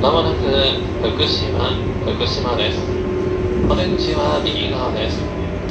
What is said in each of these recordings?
まもなく福島です。お出口は右側です。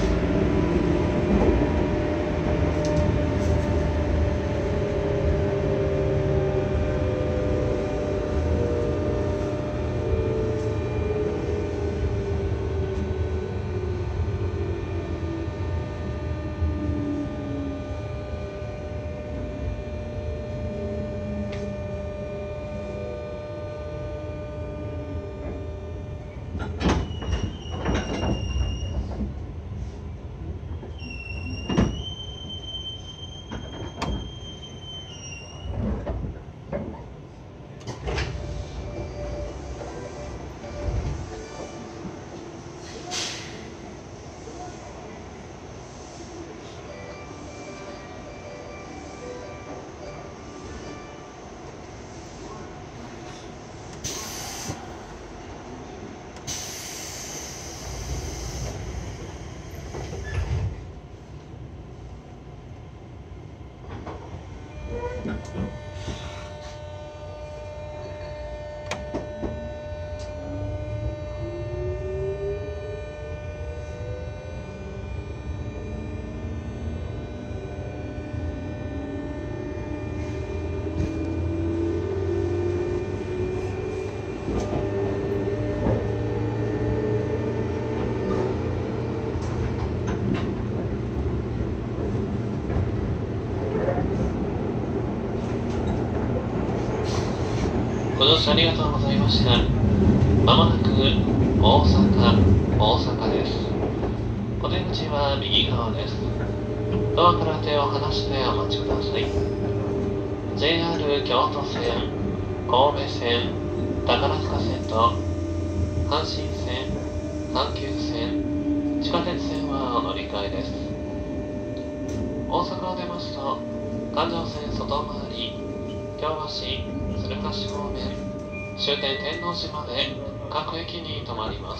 ご乗車ありがとうございました。まもなく大阪です。お出口は右側です。ドアから手を離してお待ちください。JR 京都線、神戸線、宝塚線と阪神線、阪急線、地下鉄線はお乗り換えです。大阪を出ますと環状線外回り、京橋、鶴橋方面、終点天王寺まで各駅に停まります。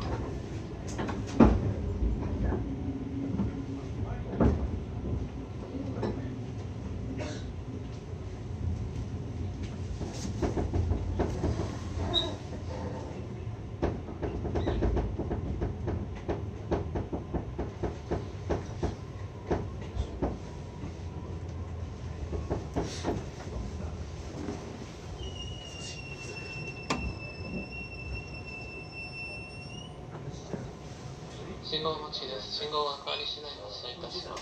信号待ちです。信号が変わり次第発車いたします。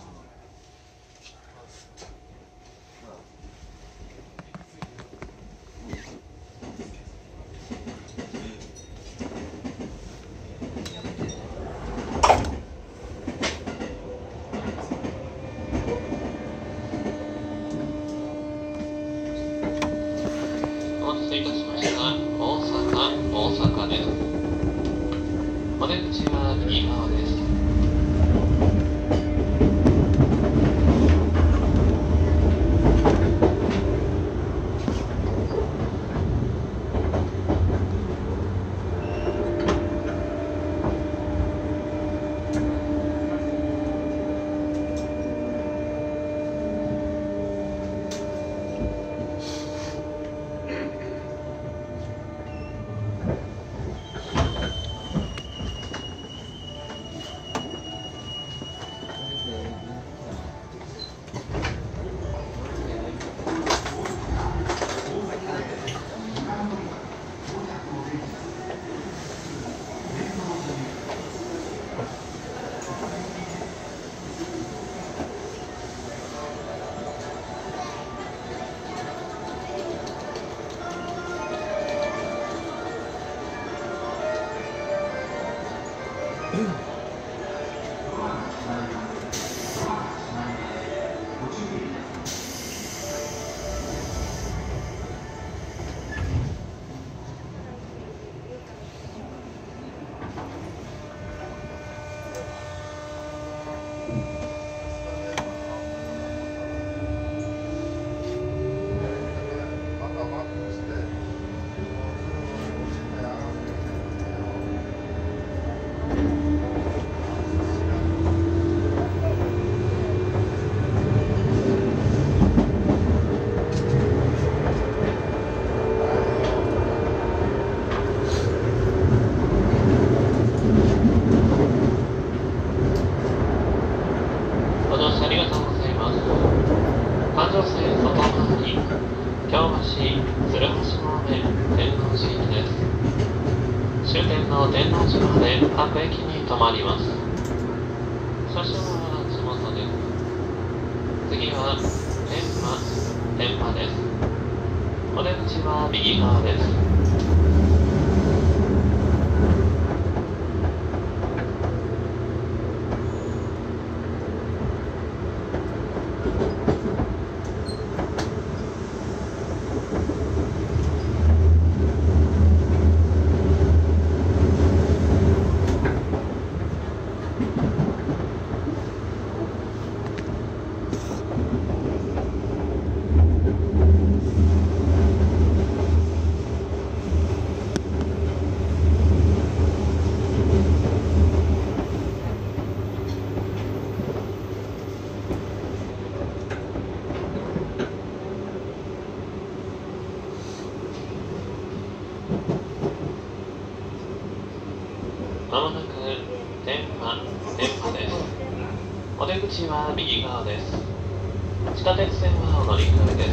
お待たせいたしました。大阪です。お出口は右側です。 鶴橋方面天王寺行きです。終点の天王寺まで各駅に停まります。少々は地元です。次は天満です。お出口は右側です。まもなく天満です。お出口は右側です。地下鉄線はお乗り換えです。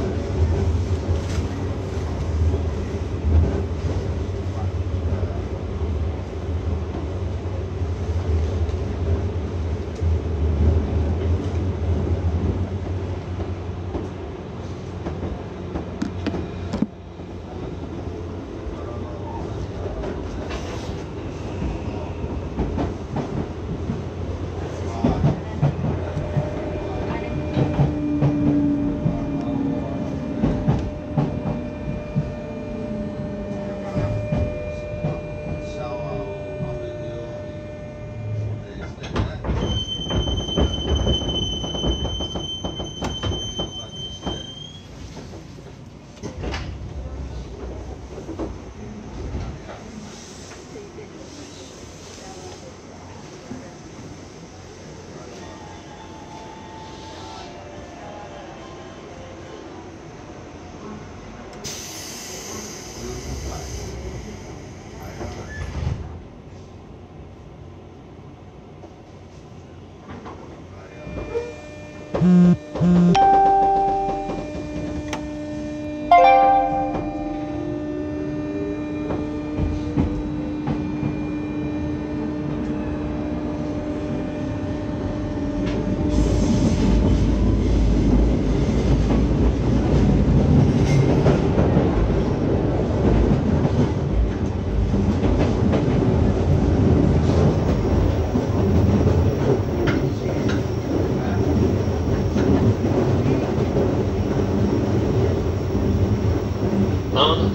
まもなく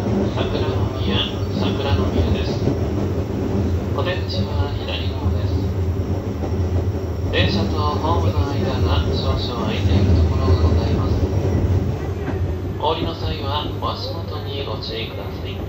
桜の宮です。お出口は左側です。電車とホームの間が少々空いているところがございます。お降りの際はお足元にご注意ください。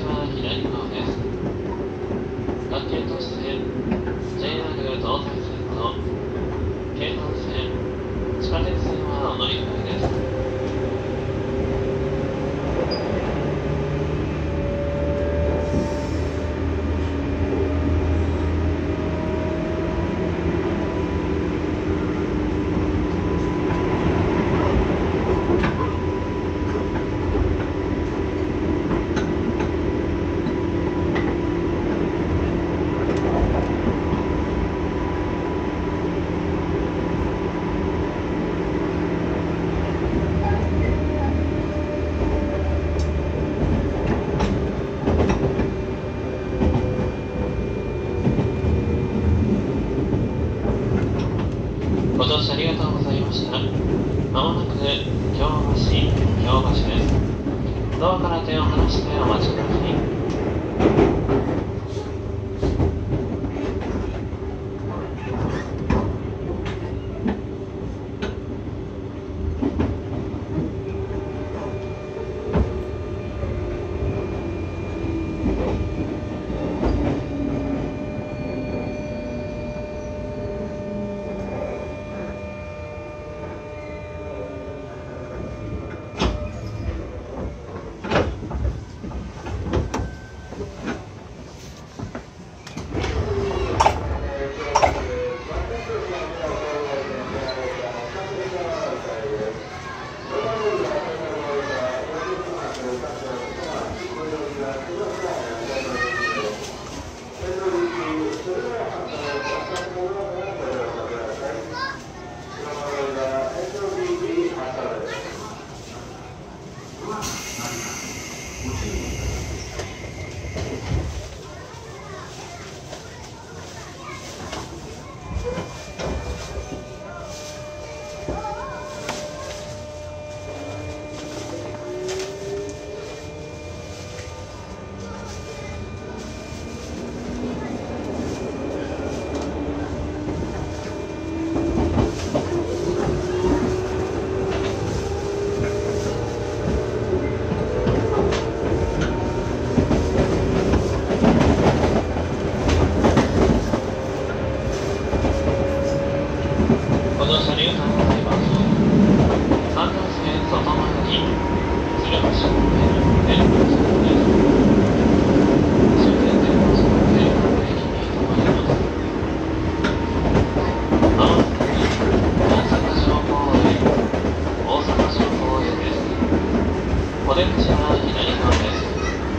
は左側です。学研都市線、JR 東西線と京阪線、地下鉄線はお乗り換えです。ご乗車ありがとうございました。まもなく京橋です。ドアから手を離してお待ちください。ご乗車ありがとうございます。3号線外回り、鶴橋方面、電光線です。終点電光線京阪駅に停まります。まもなく大阪城公園です。お出口は左側です。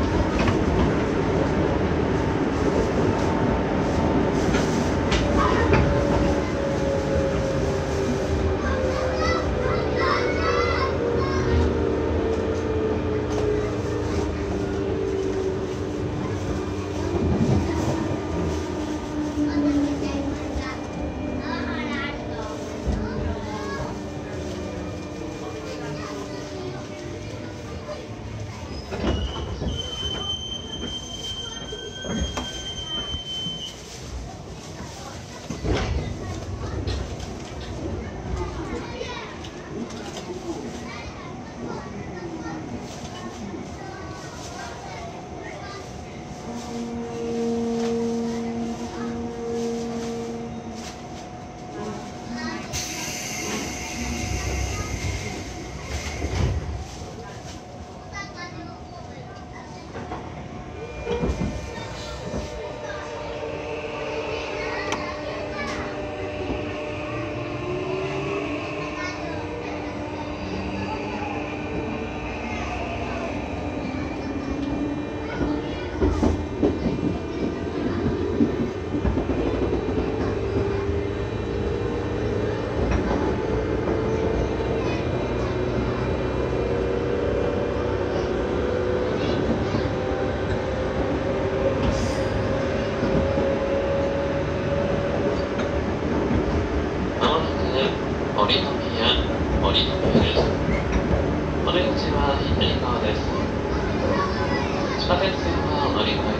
森の上です。お出口は左側です。地下鉄線はお乗り換え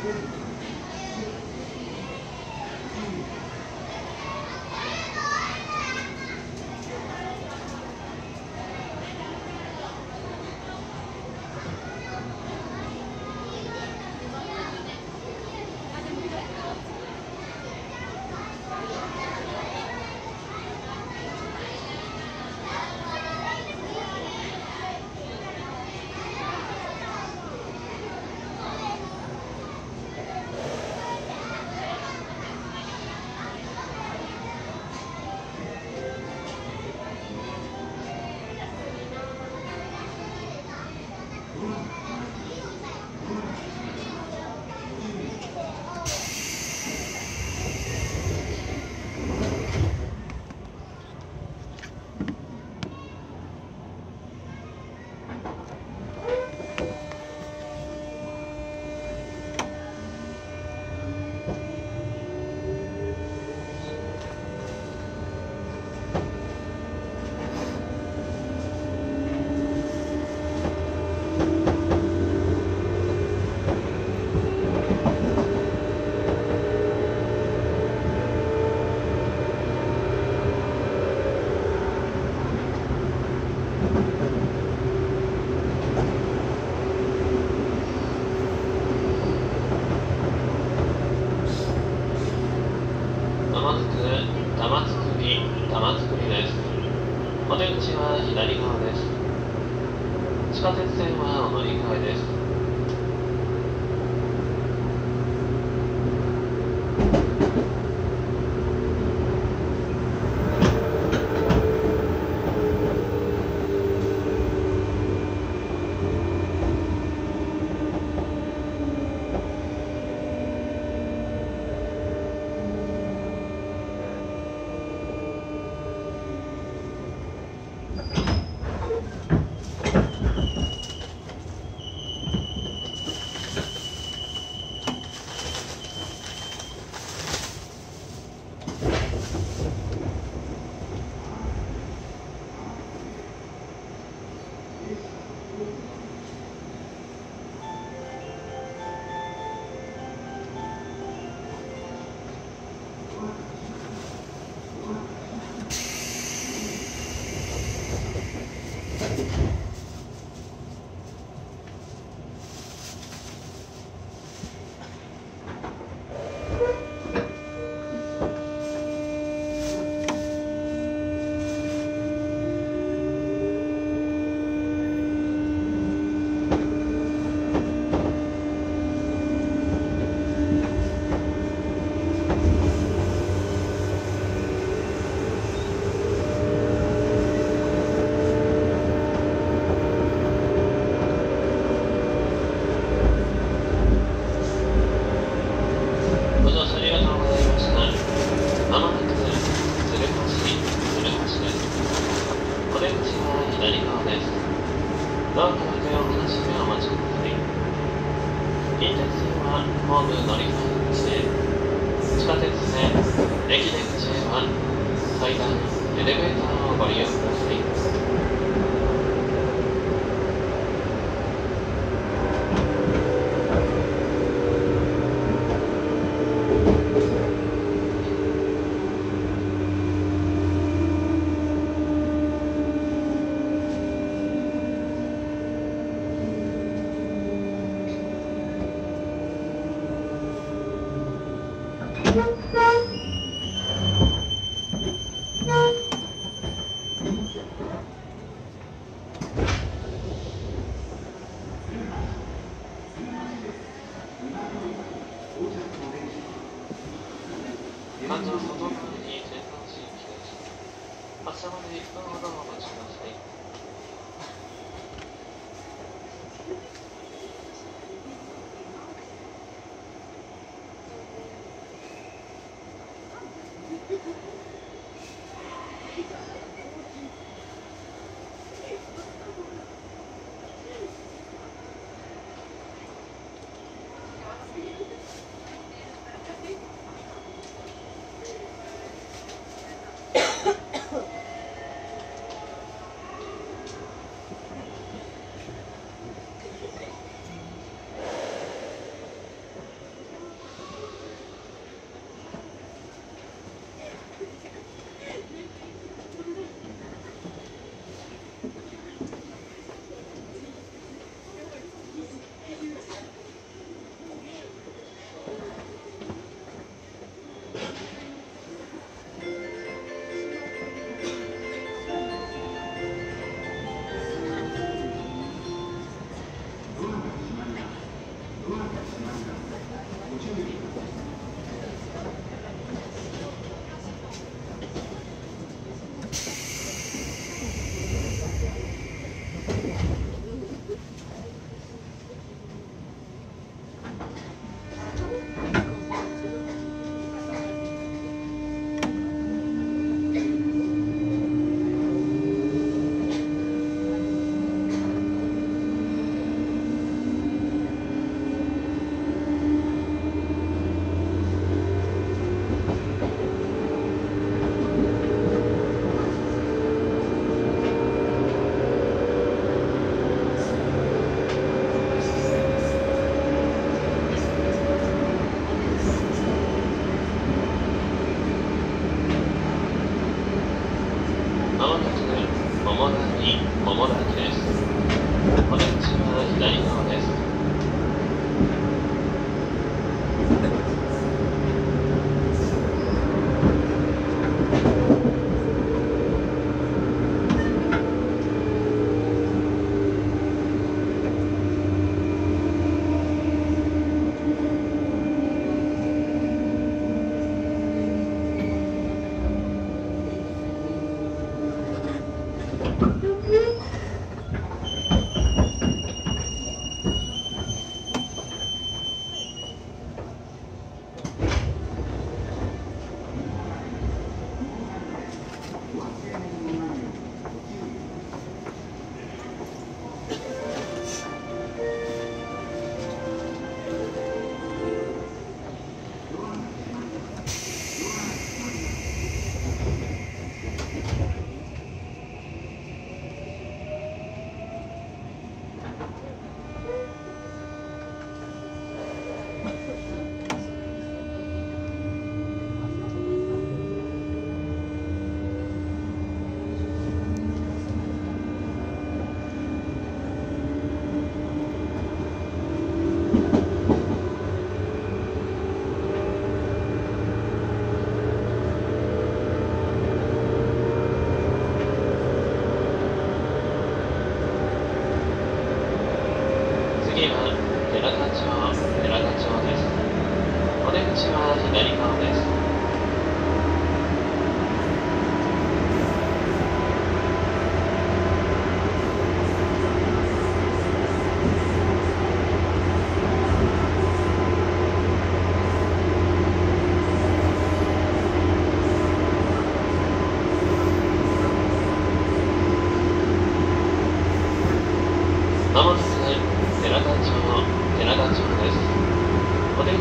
地下鉄線はお乗り換えです。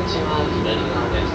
口は左側です。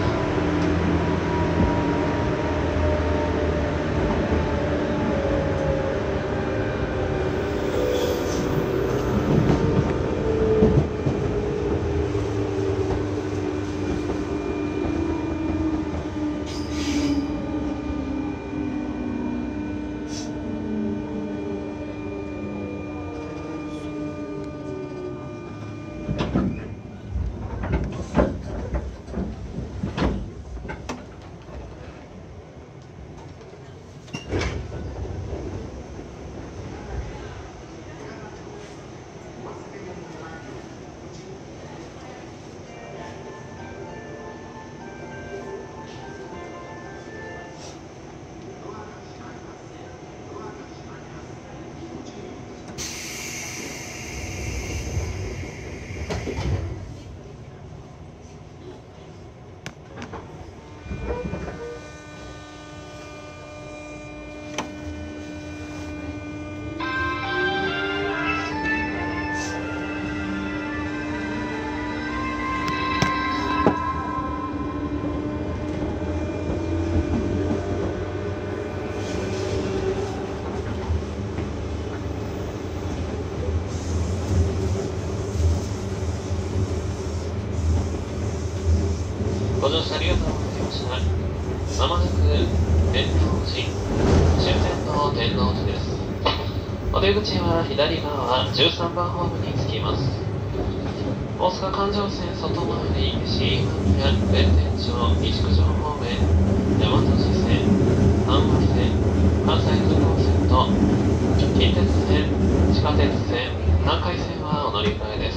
ご乗車ありがとうございました。まもなく天王寺、終点の天王寺です。お出口は左側13番ホームに着きます。大阪環状線外回り、新今宮、弁天町、西九条方面、大和路線、阪和線、関西空港線と近鉄線、地下鉄線、南海線はお乗り換えです。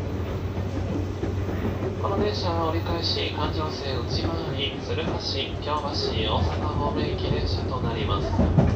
この電車は折り返し環状線内回り、鶴橋、京橋、大阪方面行き電車となります。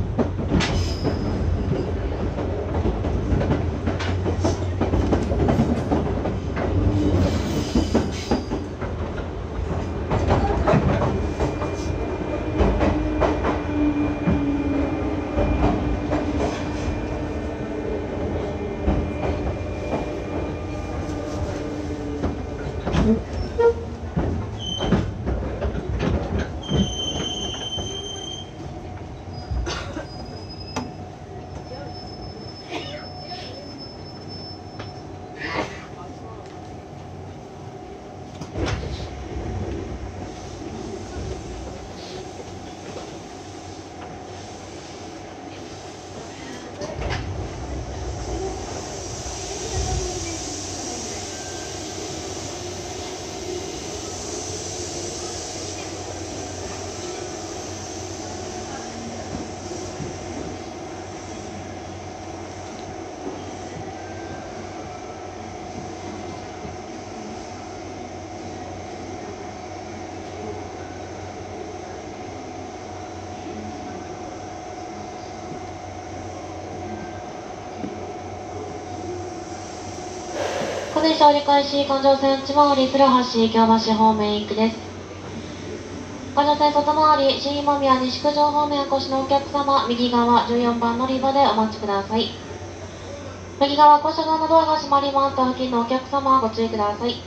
この電車折り返し環状線内回り鶴橋、京橋方面行きです。環状線外回り、新今宮、西九条方面お越しのお客様、右側14番乗り場でお待ちください。右側降車側のドアが閉まります。付近のお客様ご注意ください。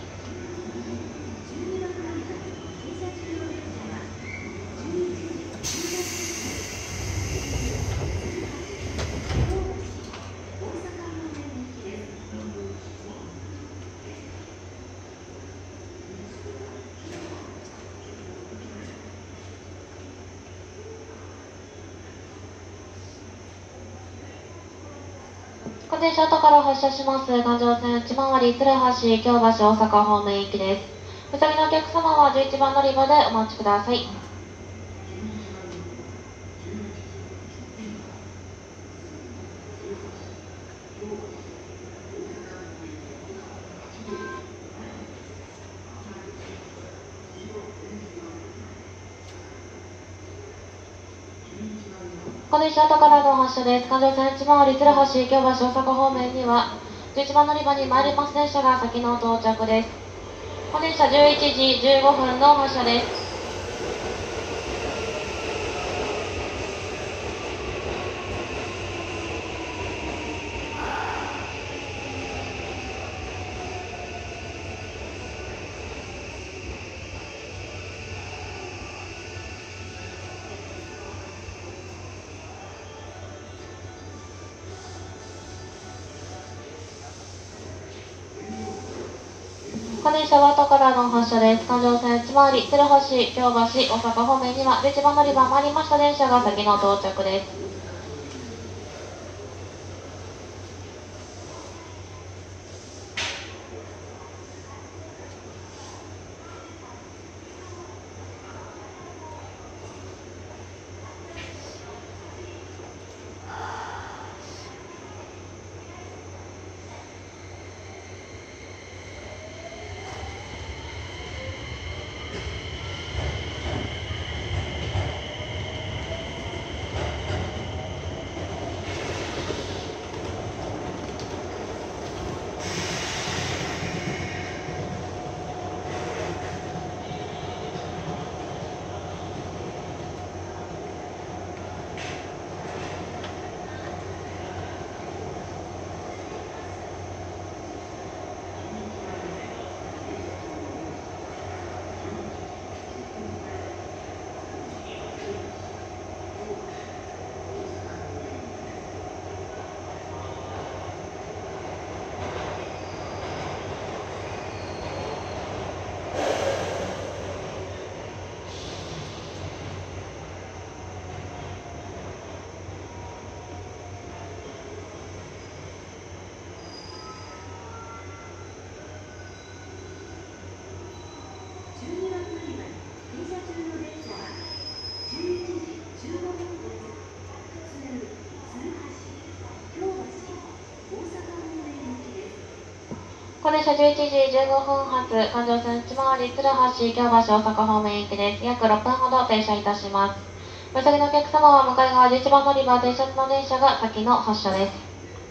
この電車後から発車します。環状線内回り鶴橋、京橋、大阪方面行きです。お先のお客様は11番乗り場でお待ちください。この電車後からの発車です。環状線内回り鶴橋、京橋、大阪方面には11番乗り場に参ります電車が先の到着です。この電車11時15分の発車です。 この電車は後からの発車です。環状線内回り、鶴橋、京橋、大阪方面には11番乗り場回りました電車が先の到着です。この電車11時15分発、環状線内回り、鶴橋、京橋、大阪方面行きです。約6分ほど停車いたします。お急ぎのお客様は向かい側11番乗り場、電車の電車が先の発車です。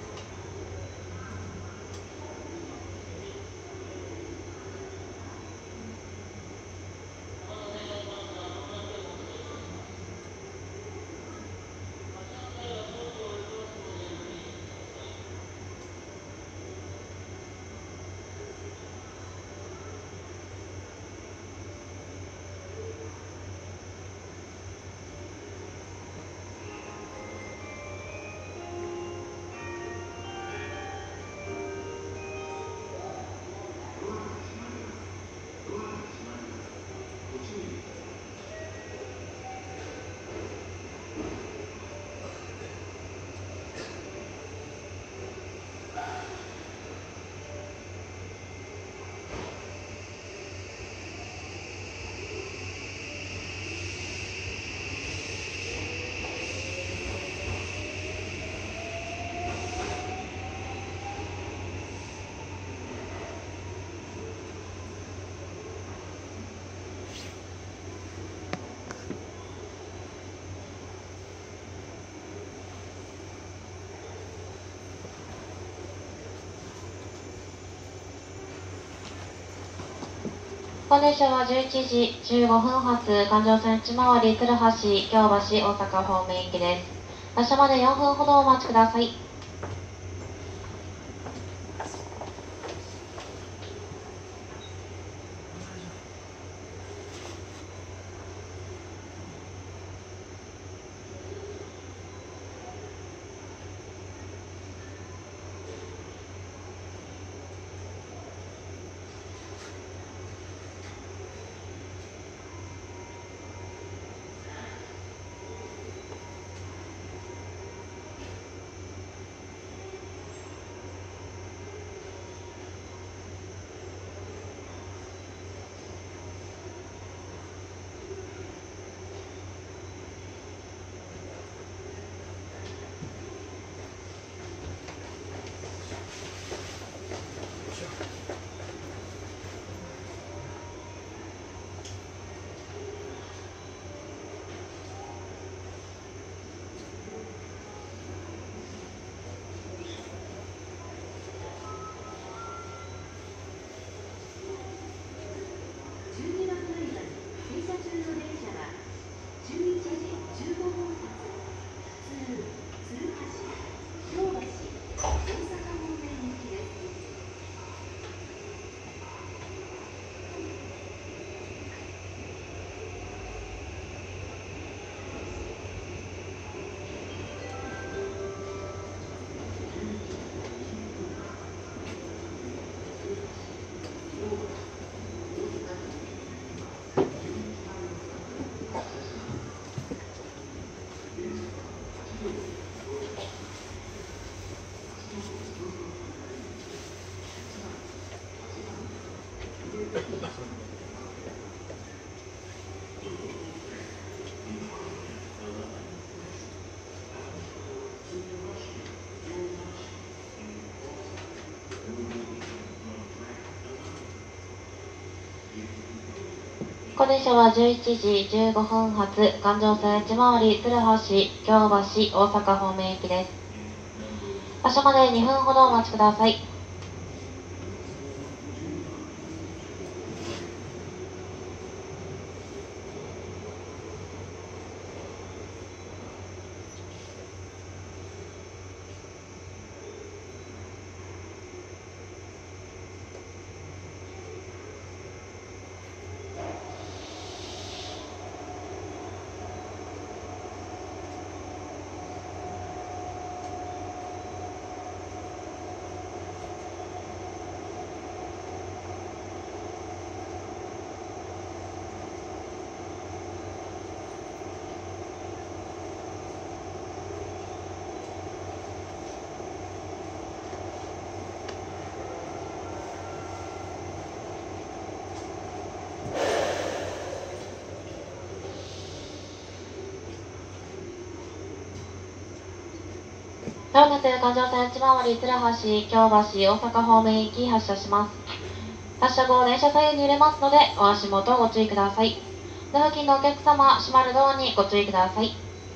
この電車は11時15分発、環状線内回り、鶴橋、京橋、大阪方面行きです。発車まで4分ほどお待ちください。 この電車は11時15分発、環状線内回り鶴橋、京橋、大阪方面行きです。場所まで2分ほどお待ちください。まもなく環状線内回り鶴橋、京橋、大阪方面行き発車します。発車後、電車左右に揺れますので、お足元ご注意ください。ドア付近のお客様、閉まるドアにご注意ください。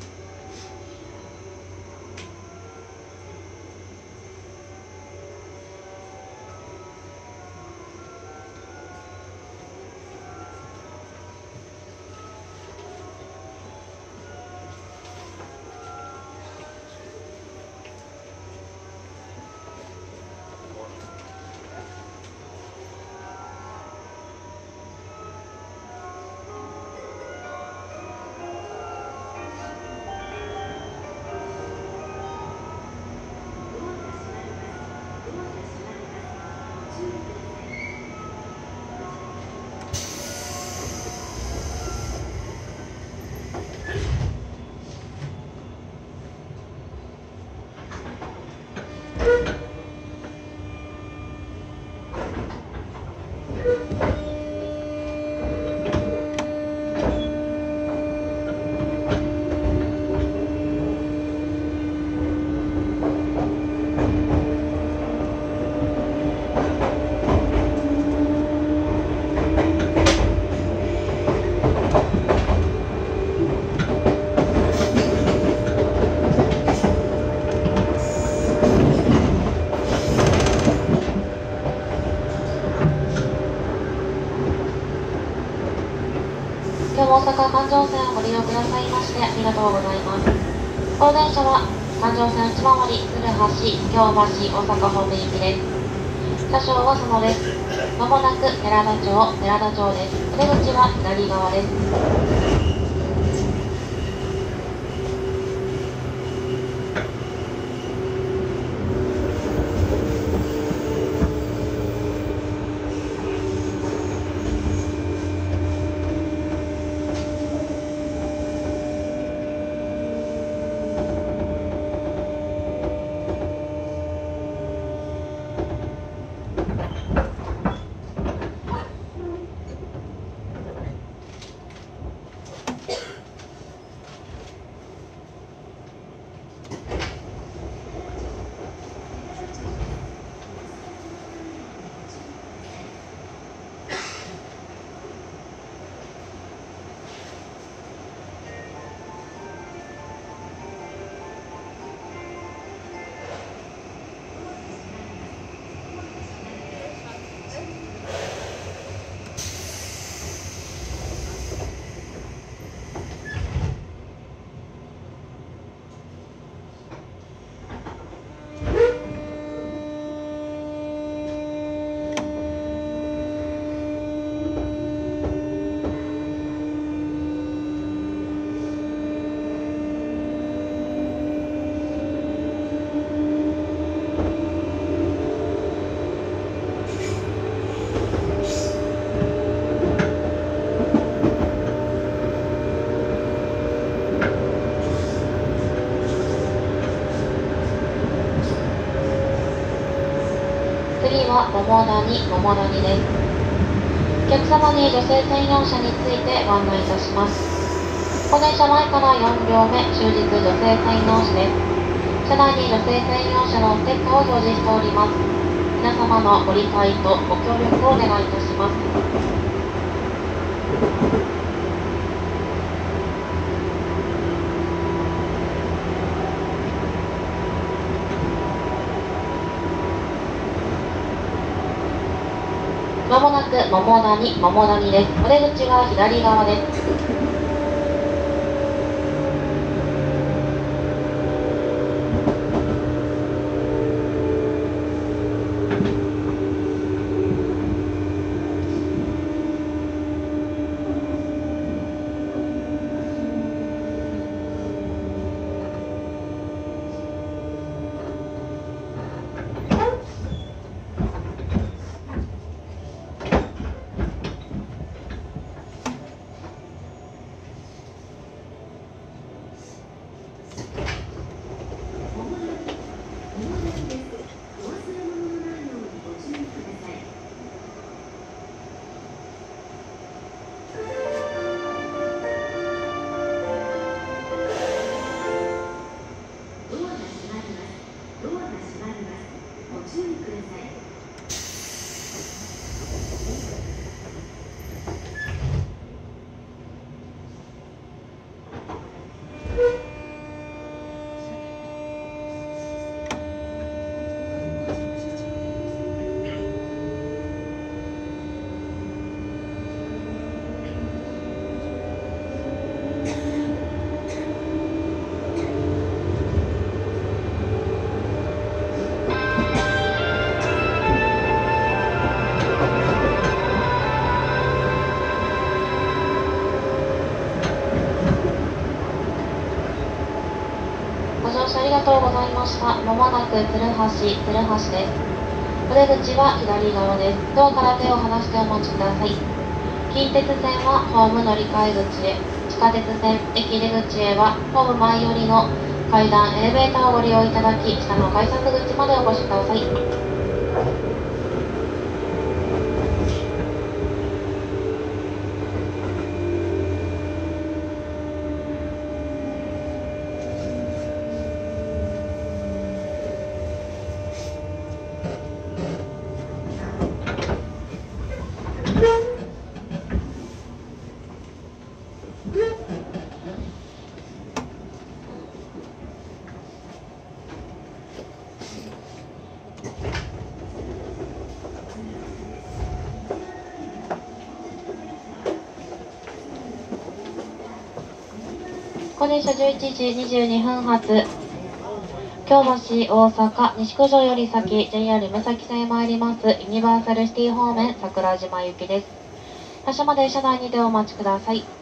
今日も大阪環状線をご利用くださいましてありがとうございます。この電車は環状線内回り鶴橋、京橋、大阪方面行きです。車掌はそのです。まもなく寺田町です。出口は左側です。次は桃谷です。お客様に女性専用車についてご案内いたします。この電車前から4両目、終日女性専用車です。車内に女性専用車のステッカーを表示しております。皆様のご理解とご協力をお願いいたします。 桃谷です。お出口は左側です。ご乗車ありがとうございました。まもなく鶴橋です。お出口は左側です。ドアから手を離してお待ちください。近鉄線はホーム乗り換え口へ、地下鉄線駅出口へはホーム前寄りの階段エレベーターをご利用いただき、下の改札口までお越しください。この電車11時22分発、京橋大阪西九条より先 JR 目崎線へ参りますユニバーサルシティ方面桜島行きです。発車まで車内にてお待ちください。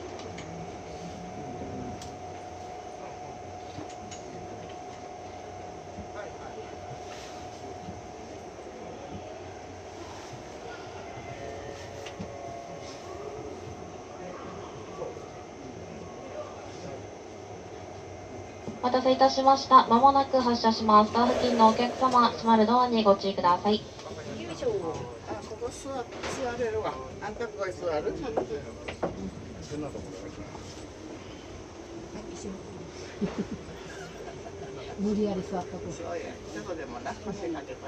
お待たせいたしました。まもなく発車します。ドア付近のお客様、閉まるドアにご注意ください。 よいしょ。あ、ここ座れるわ。あんたここへ座る？ 無理やり座ったとこ。 そうや。どこでもな、腰掛けといて。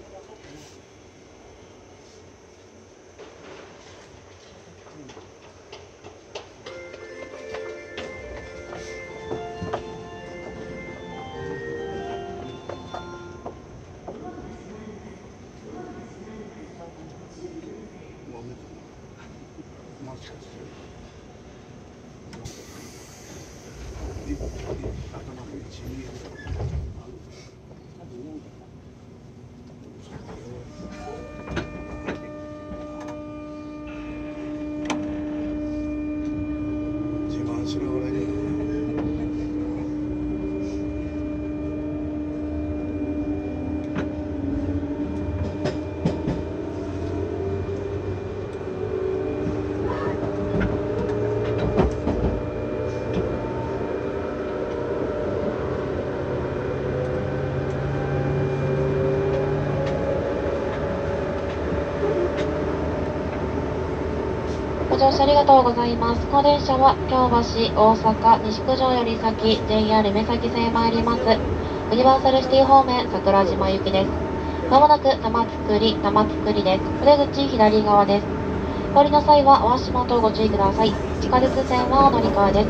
ご乗車ありがとうございます。この電車は京橋大阪西九条より先 JR 目崎線へ参りますユニバーサルシティ方面桜島行きです。まもなく玉造です。お出口左側です。お降りの際はお足元をご注意ください。地下鉄線はお乗り換えです。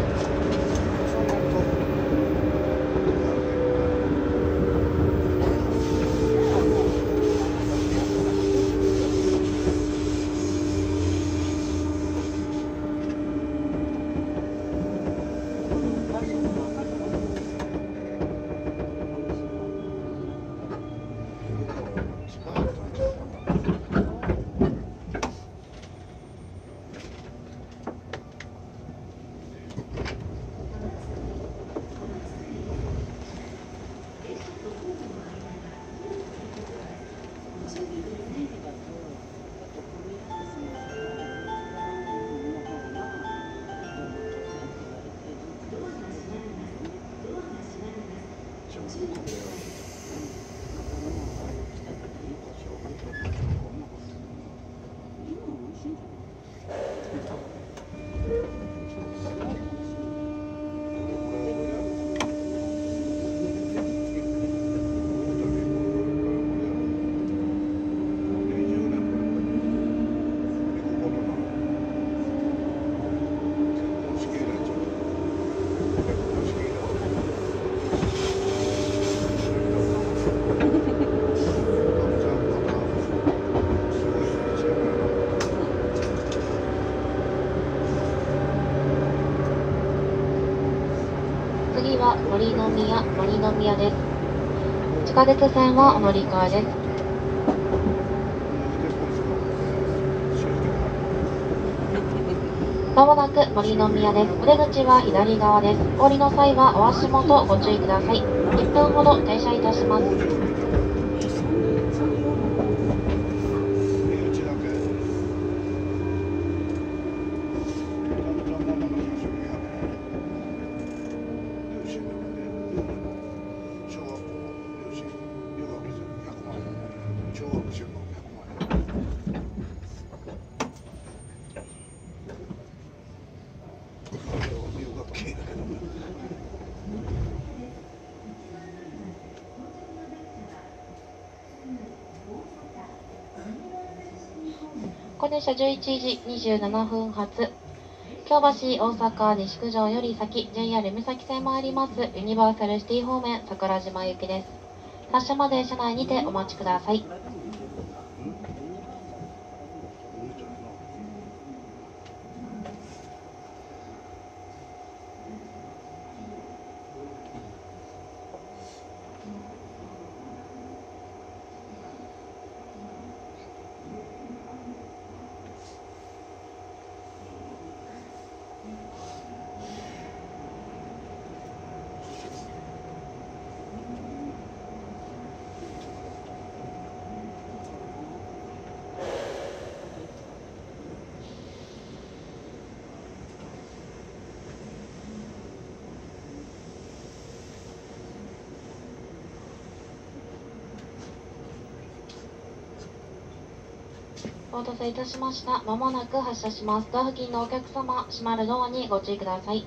は森の宮です。地下鉄線はお乗り換えです。まもなく森の宮です。お出口は左側です。お降りの際はお足元ご注意ください。1分ほど停車いたします。この電車11時27分発、京橋大阪西九条より先 JR 三崎線参りますユニバーサルシティ方面桜島行きです。発車まで車内にてお待ちください。お待たせいたしました。まもなく発車します。ドア付近のお客様、閉まるドアにご注意ください。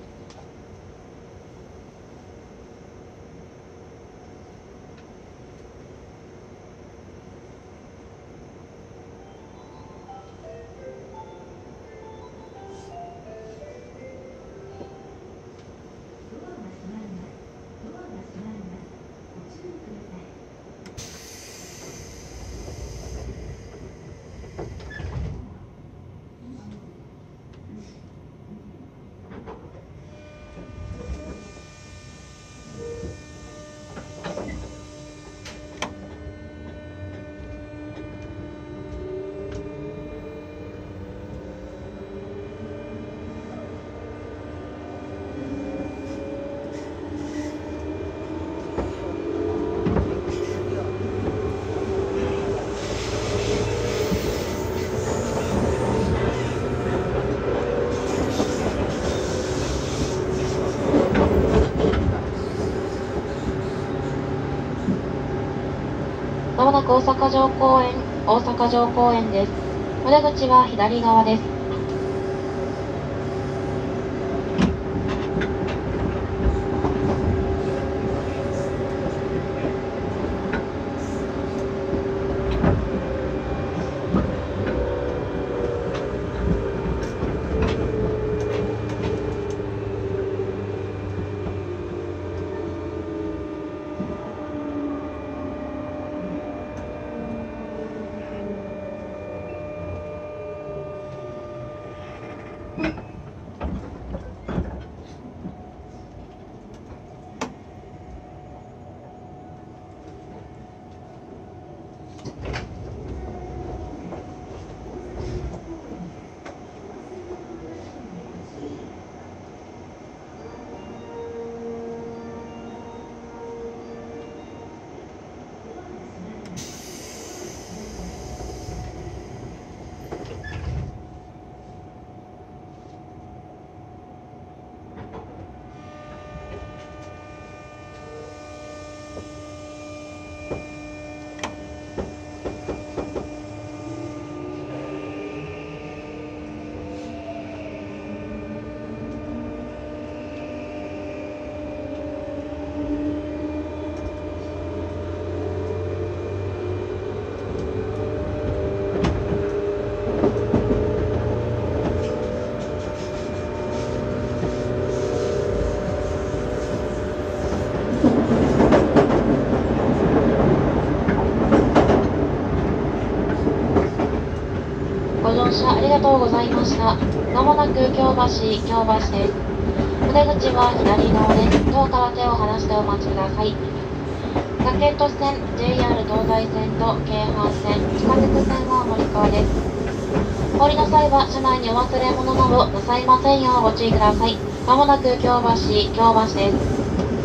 まもなく大阪城公園です。お出口は左側です。ご乗車ありがとうございました。まもなく京橋です。 お出口は左側です。ドアから手を離してお待ちください。ラケット線、JR 東西線と京阪線、地下鉄線は乗り換えです。お降りの際は車内にお忘れ物などなさいませんようご注意ください。まもなく京橋です。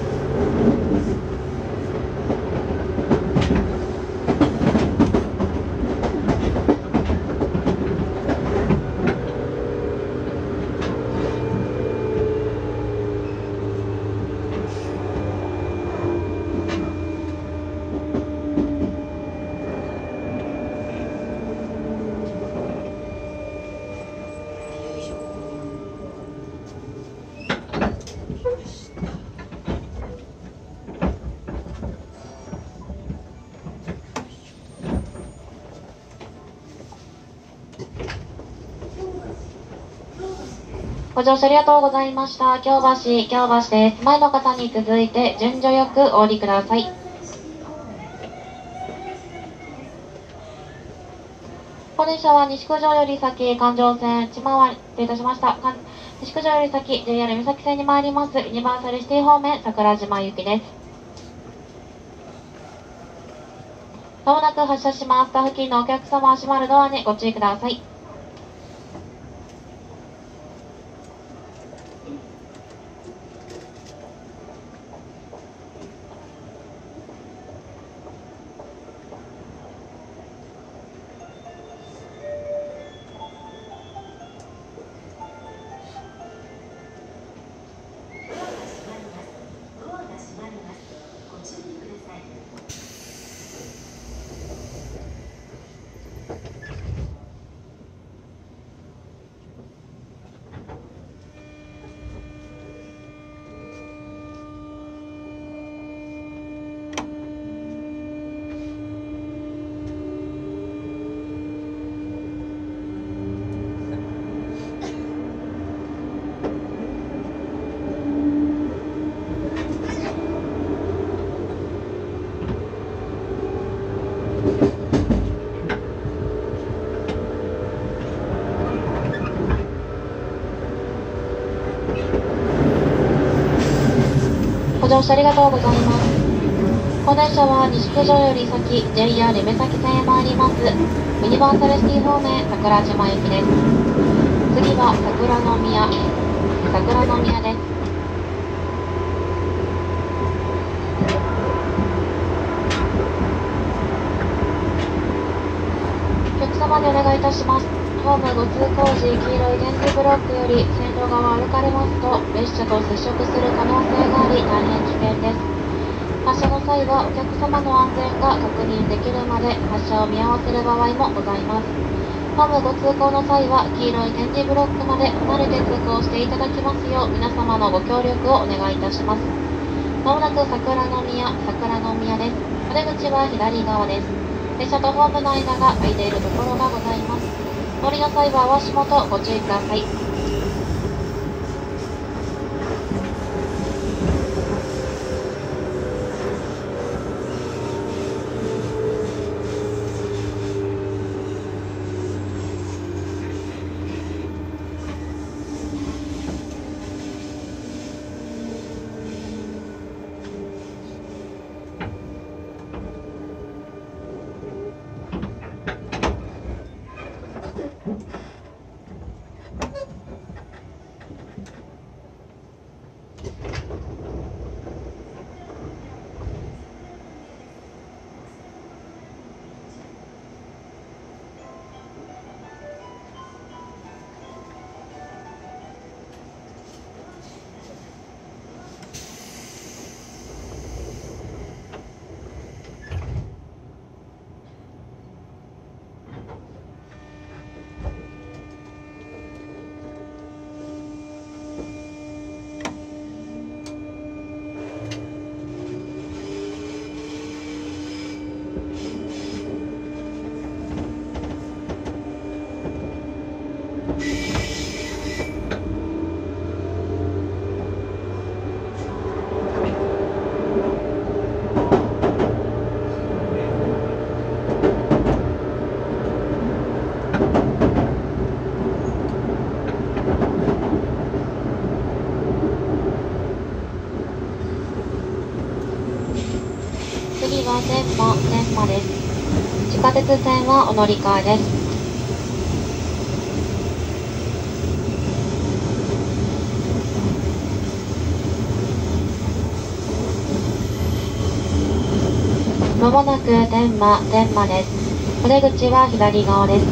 ご乗車ありがとうございました。京橋です。前の方に続いて順序よくお降りください。この電車は西九条より先、環状線、失礼いたしました。西九条より先、JR 三崎線に参ります。ユニバーサルシティ方面、桜島行きです。まもなく発車します。スタッフ付近のお客様は閉まるドアにご注意ください。ご乗車ありがとうございます。この電車は西九条より先、JR 目崎線へ参ります。ユニバーサルシティ方面、桜島行きです。次は桜宮です。お客様にお願いいたします。ホームご通行時、黄色い電磁ブロックより線路側を歩かれますと、列車と接触する可能性があり、大変危険です。発車の際はお客様の安全が確認できるまで発車を見合わせる場合もございます。ホームご通行の際は黄色い電磁ブロックまで離れて通行していただきますよう皆様のご協力をお願いいたします。まもなく桜宮です。お出口は左側です。列車とホームの間が空いているところがございます。お降りの際はお足元ご注意ください。 は天満です。地下鉄線はお乗り換えです。まもなく天満です。お出口は左側です。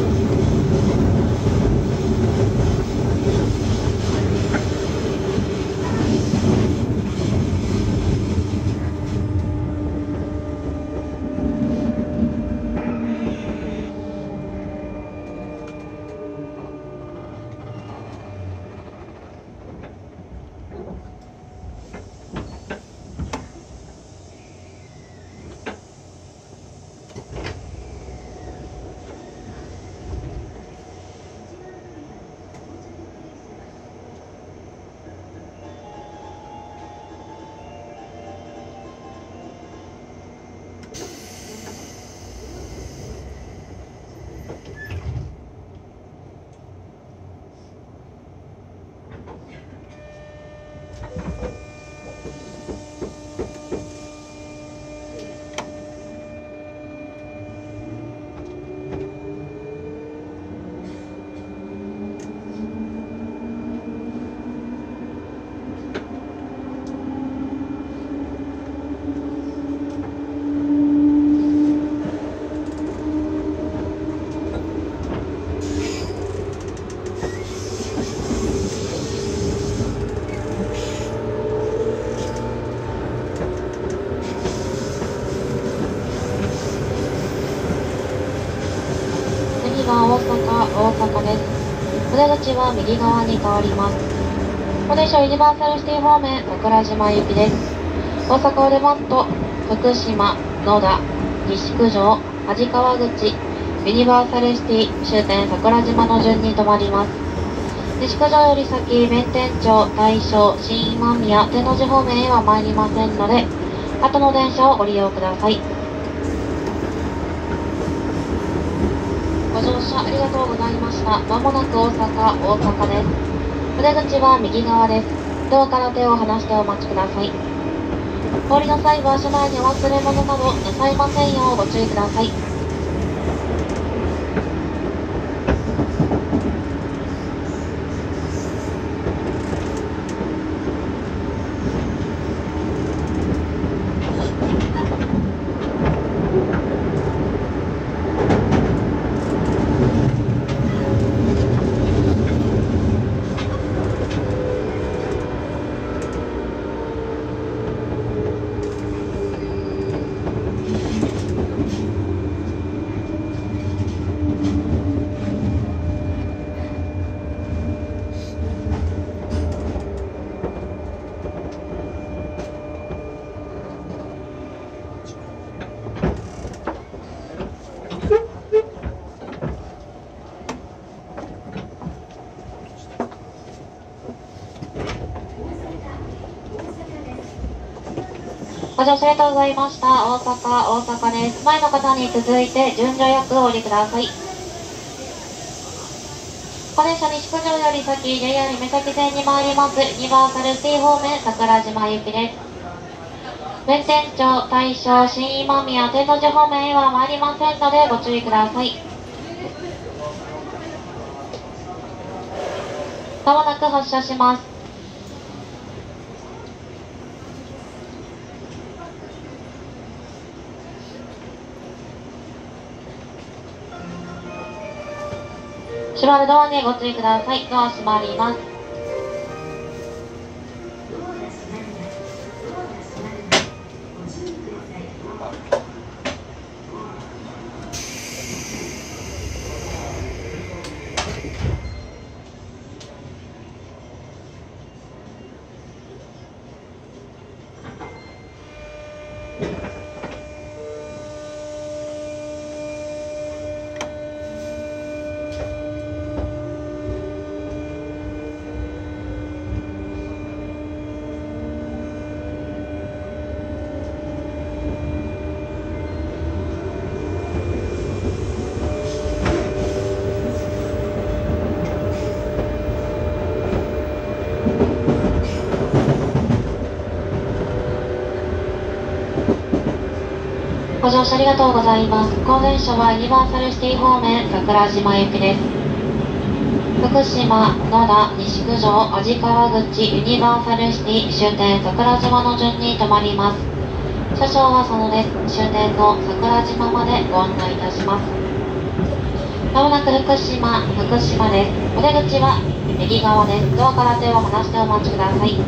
次は大阪です。お出口は右側に変わります。お電車ユニバーサルシティ方面桜島行きです。大阪を出ますと福島、野田、西九条、味川口、ユニバーサルシティ終点桜島の順に停まります。西九条より先、弁天町、大正、新今宮、天王寺方面へは参りませんので、後の電車をご利用ください。ご乗車ありがとうございました。まもなく大阪です。お出口は右側です。ドアから手を離してお待ちください。お降りの際は車内にお忘れ物などなさいませんようご注意ください。ご乗車ありがとうございました。大阪です。前の方に続いて順序よくお降りください。この電車西九条より先 JR 目先線に参りますユニバーサルシティ方面桜島行きです。弁天町、大正、新今宮、天王寺方面へは参りませんのでご注意ください。まもなく発車します。閉まるドアにご注意ください。ドア閉まります。 ご乗車ありがとうございます。後電車はユニバーサルシティ方面桜島行きです。福島、野田、西九条、鯵川口、ユニバーサルシティ終点桜島の順に停まります。車掌はそのです。終点の桜島までご案内いたします。まもなく福島です。お出口は右側です。ドアから手を離してお待ちください。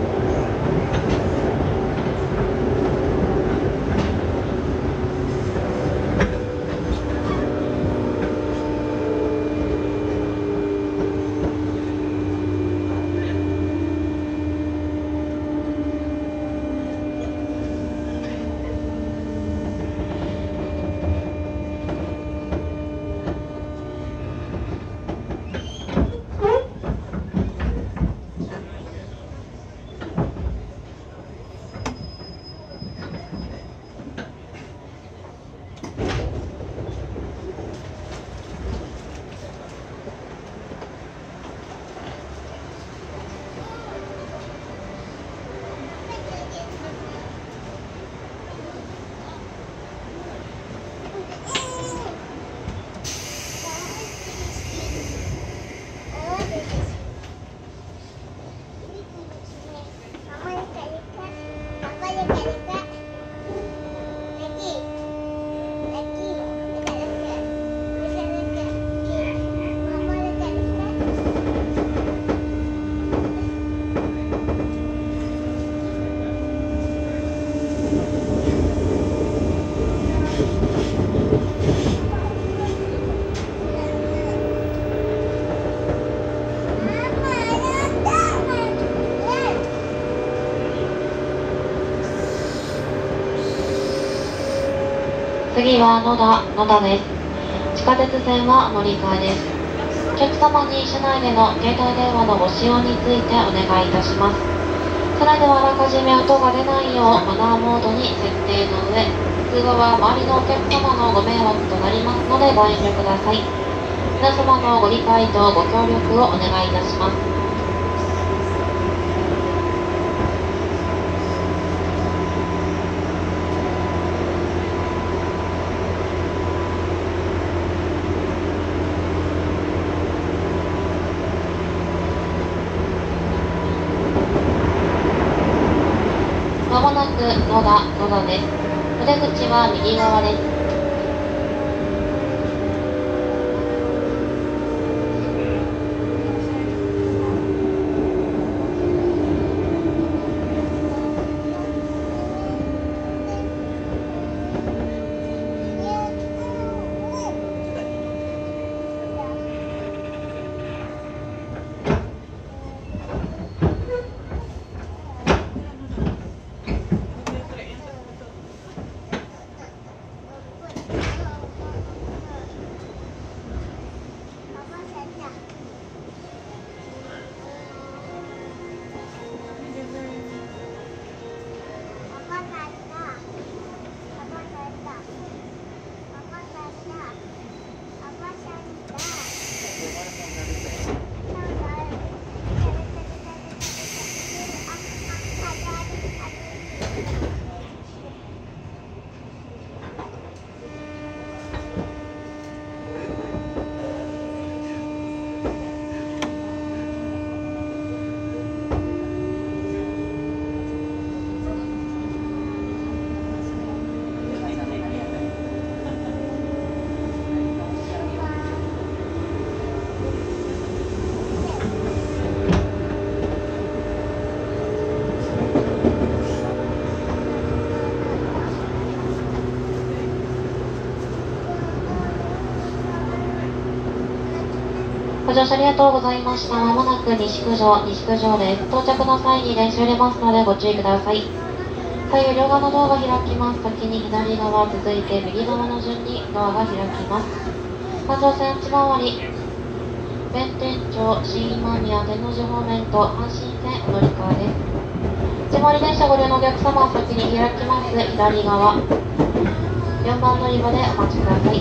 次は野田です。地下鉄線は乗り換えです。お客様に車内での携帯電話のご使用についてお願いいたします。車内ではあらかじめ音が出ないようマナーモードに設定の上、通話は周りのお客様のご迷惑となりますのでご遠慮ください。皆様のご理解とご協力をお願いいたします。まもなく野田です。お出口は右側です。ご乗車ありがとうございました。まもなく西九条です。到着の際に電車揺れますのでご注意ください。左右両側のドアが開きます。先に左側、続いて右側の順にドアが開きます。環状線内回り、弁天町、新今宮、天王寺方面と阪神線お乗り換えです。内回り電車ご利用のお客様は先に開きます。左側、4番乗り場でお待ちください。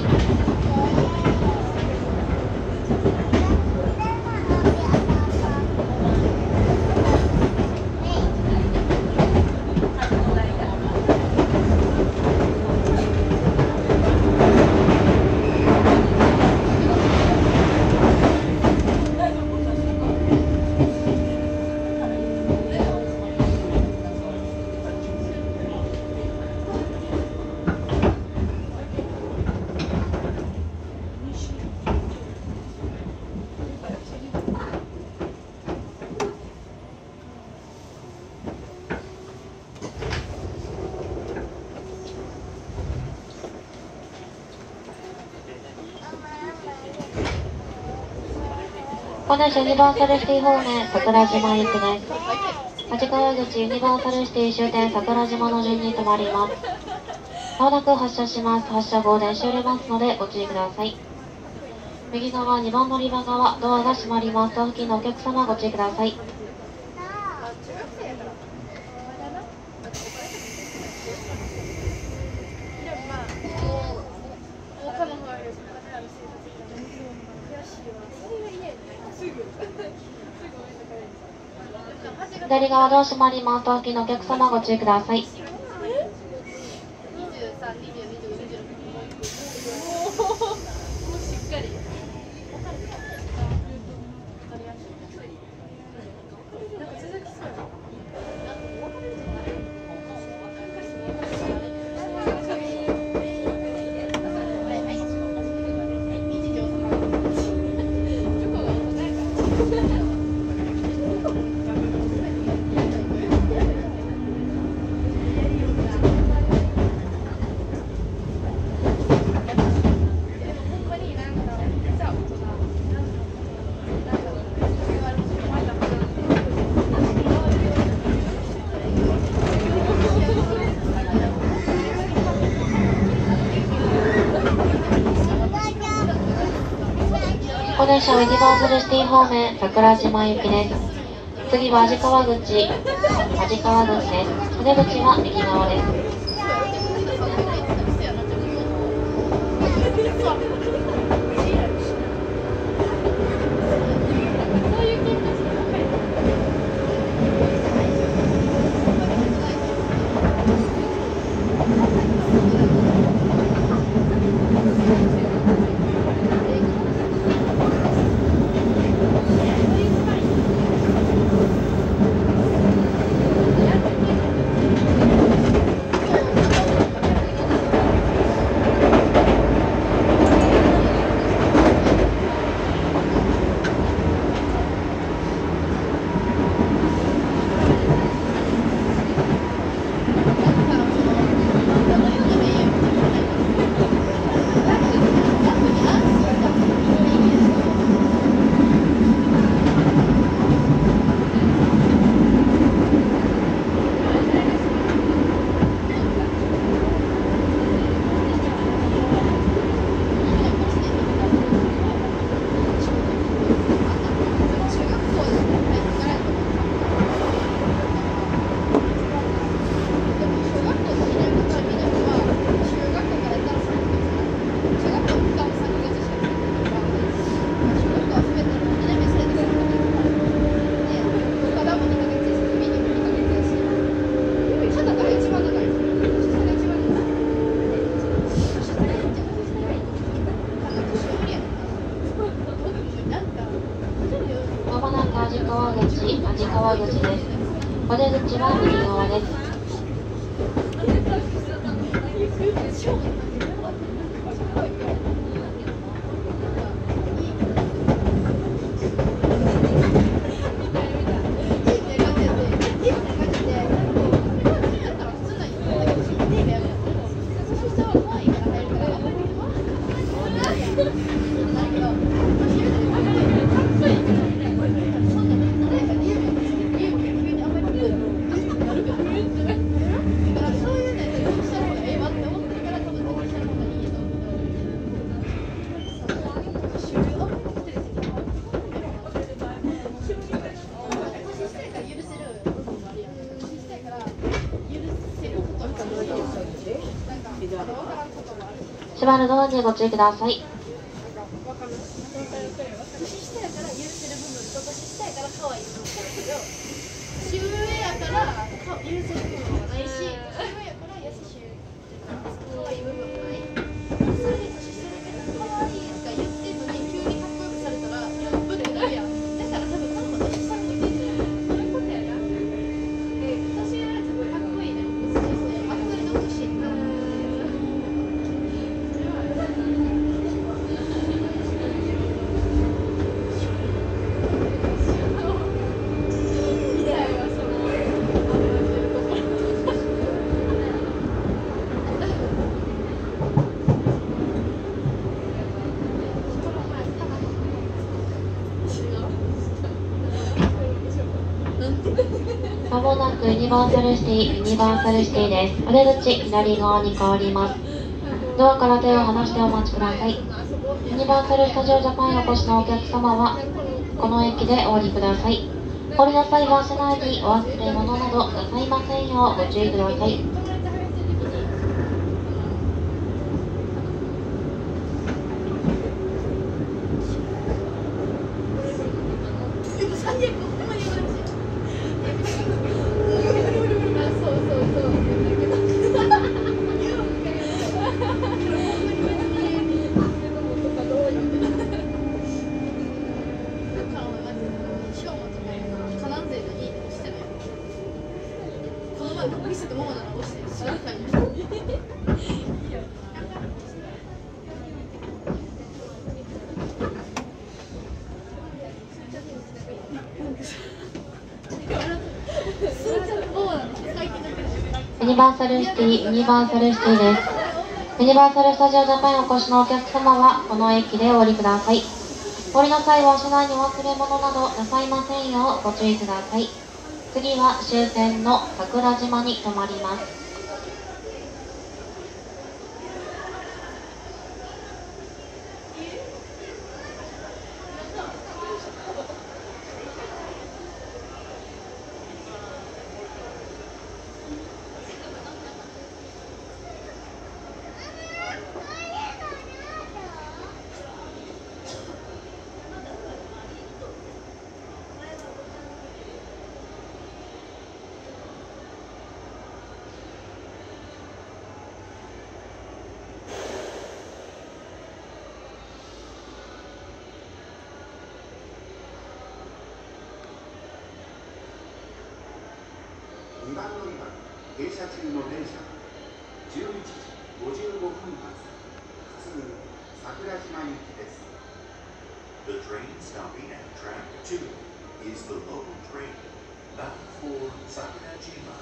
小田市ユニバーサルシティ方面桜島行きです。八川口ユニバーサルシティ終点桜島の順に停まります。まもなく発車します。発車後電車揺れますのでご注意ください。右側2番乗り場側ドアが閉まります。ドア付近のお客様ご注意ください。左側ドア閉まります。ドア付近のお客様ご注意ください。この電車はユニバーサルシティ方面桜島行きです。次は味川口です。お出口は右側です。味川口です。お出口は右側です。閉まるドアにご注意ください。 年上やから許せる部分はないし、年上やから優しい可愛い部分もない。それで年下だけど可愛いとか言ってんのに急にかっこよくされたらやっぶってなるやん。だから多分この子年下向いてんねん。そういうことやな。で、年上のやつかっこいいねん。そうそう、あっさりの欲しいって。 まもなくユニバーサルシティです。お出口左側に変わります。ドアから手を離してお待ちください。ユニバーサル・スタジオ・ジャパンへお越しのお客様はこの駅でお降りください。お降りの際は車内にお忘れ物などなさいませんようご注意ください。ユニバーサルシティです。ユニバーサル・スタジオ・ジャパンへお越しのお客様はこの駅でお降りください。お降りの際は車内にお忘れ物などなさいませんようご注意ください。次は終点の桜島に停まります。 2番乗り場停車中の電車11時55分発普通桜島行きです。 The train stopping at track 2 is the local train bound for Sakurajima.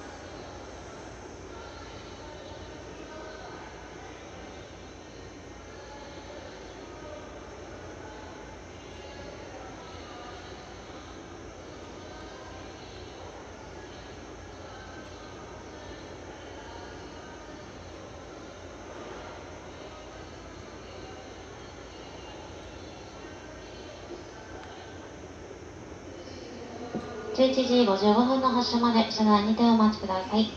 11時55分の発車まで車内にてお待ちください。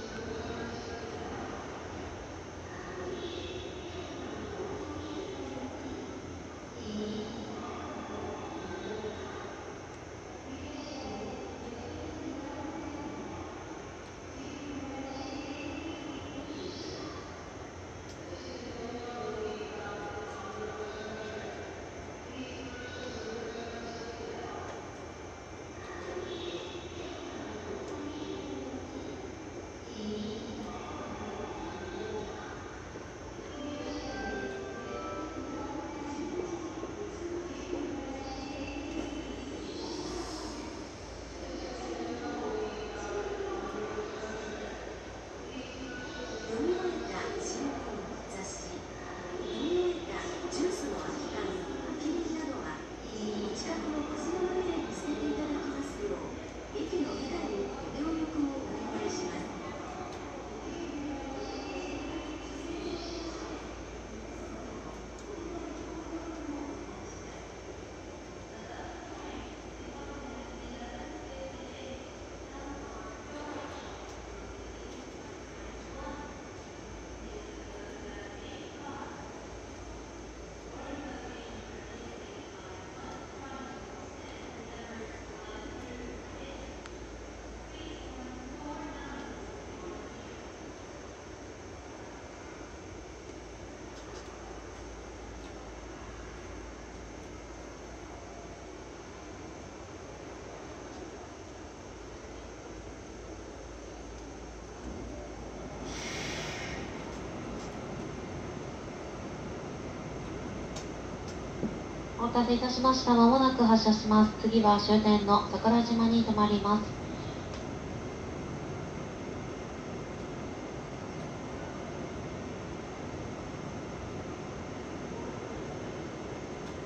お待たせいたしました。まもなく発車します。次は終点の桜島に停まります。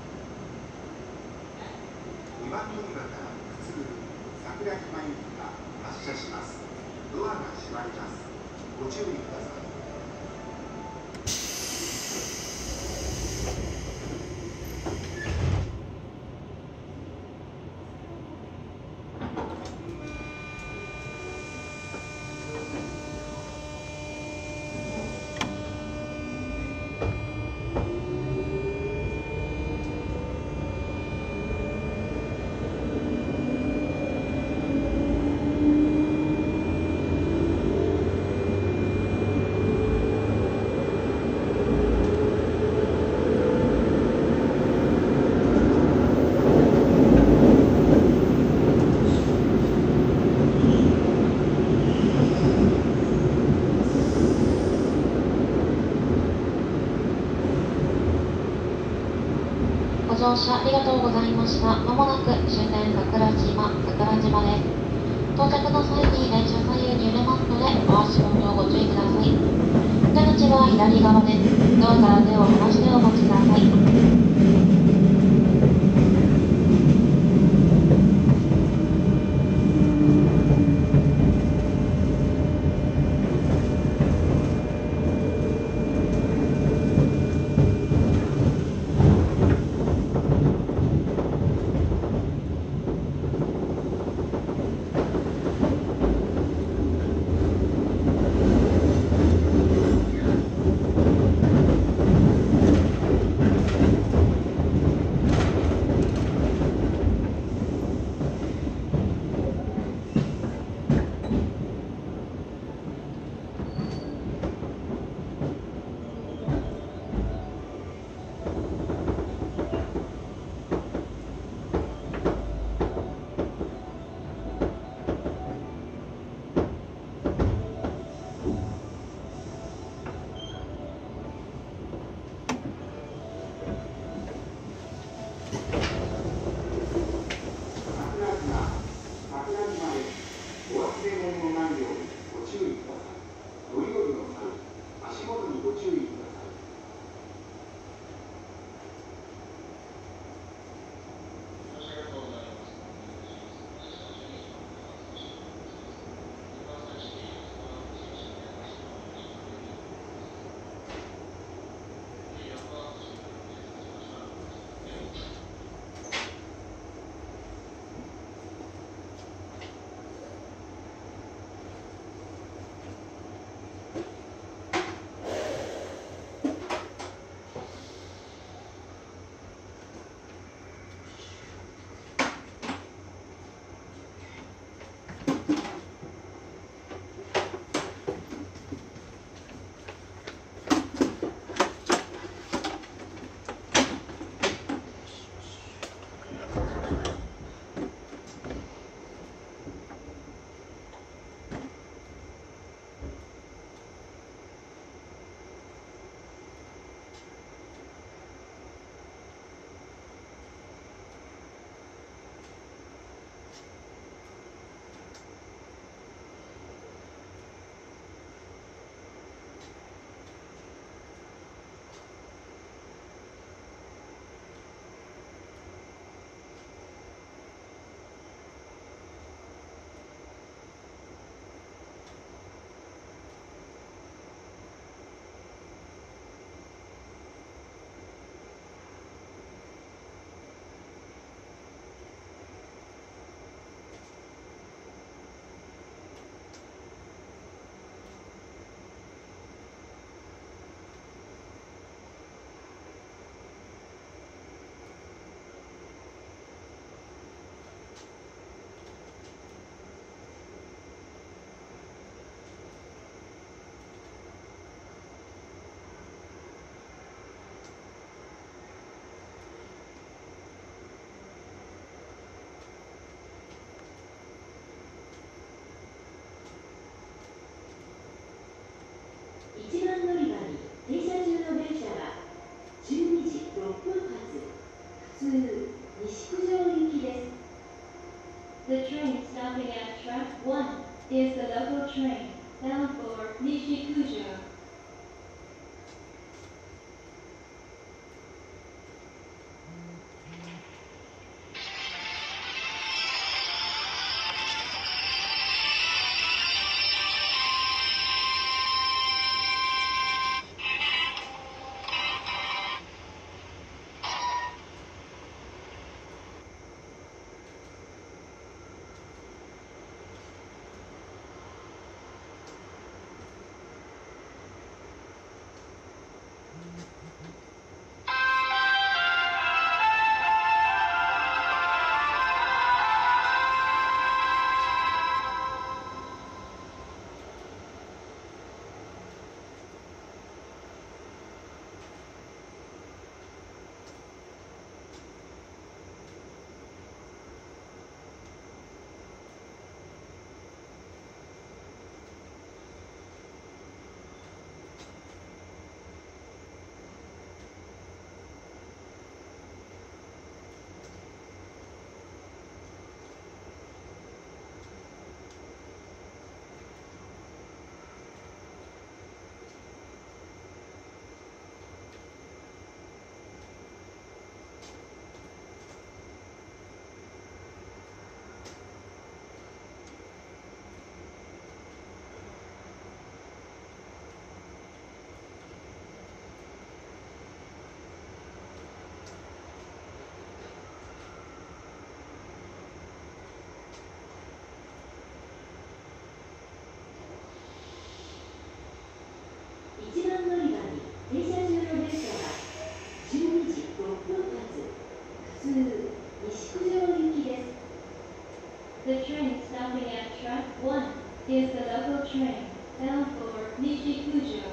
2番乗り場から普通桜島行きが発車します。ドアが閉まります。ご注意ください。 ご乗車ありがとうございました。まもなく終点桜島です。到着の際に電車左右に揺れますので、お足元をご注意ください。出口は左側です。ドアから手を離してお待ちください。 1番乗り場に停車中の電車は12時6分発普通西九条行きです。The train stopping at track 1 is the local train bound for Nishikujo. 「 train stopping at track 1 is the local train bound for Nishikujo.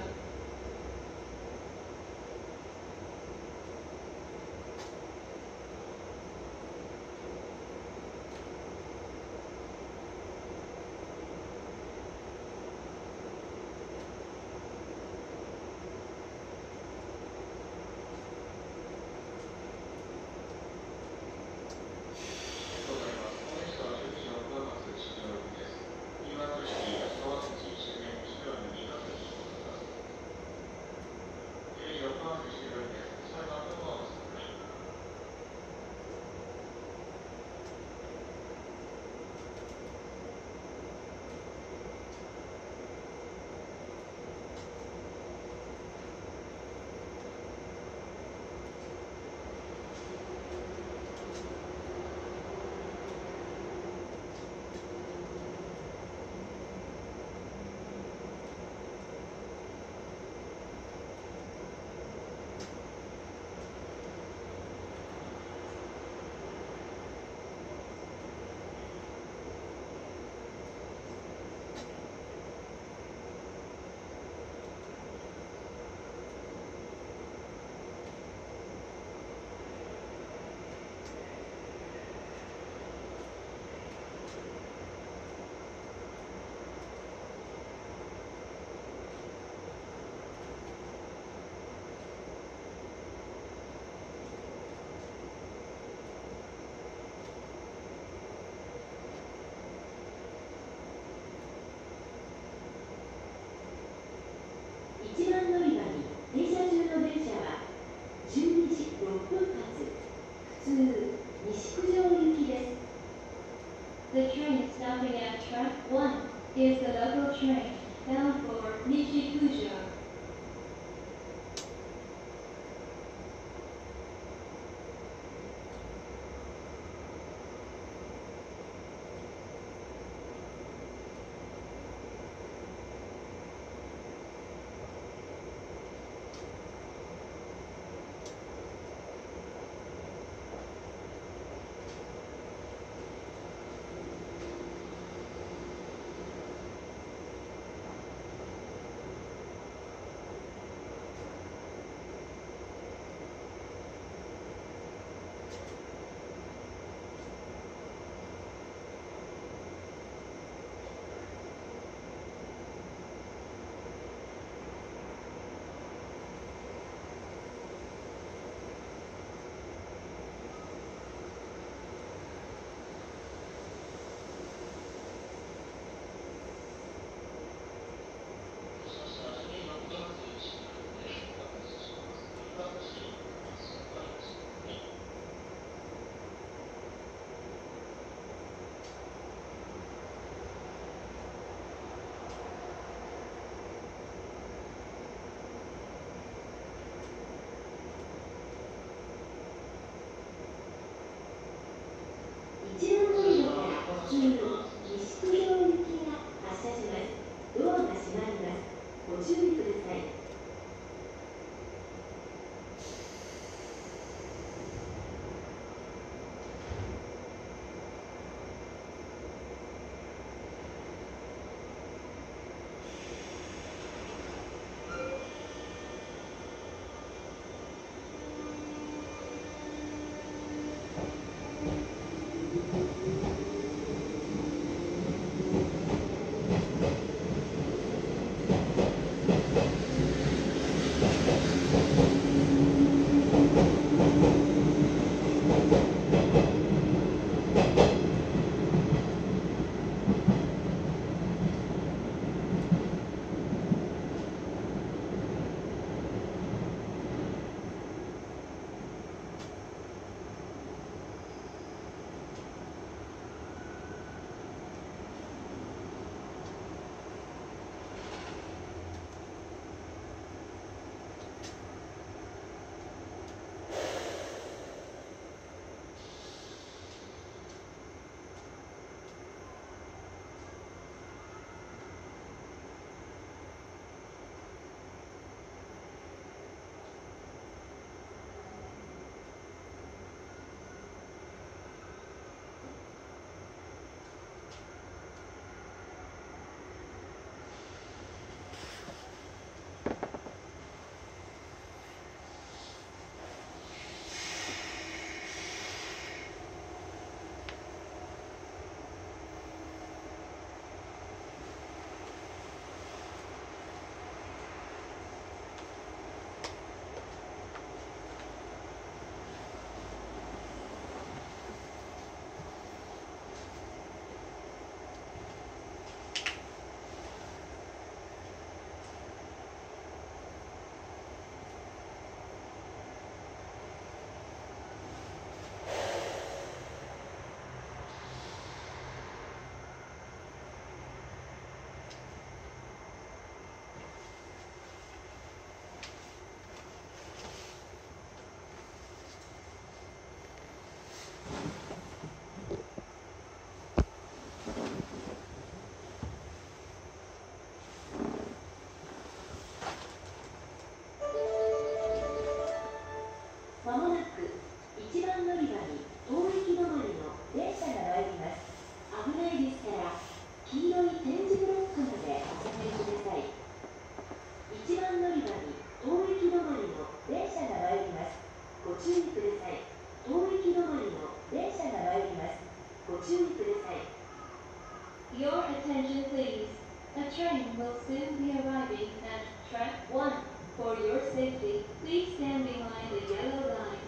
1番乗り場に停車中の電車は12時6分発普通西九条行きです。The train stopping at track 1 is the local train bound for Nishikujo. 「 train will soon be arriving at track 1. For your safety, please stand behind the yellow line.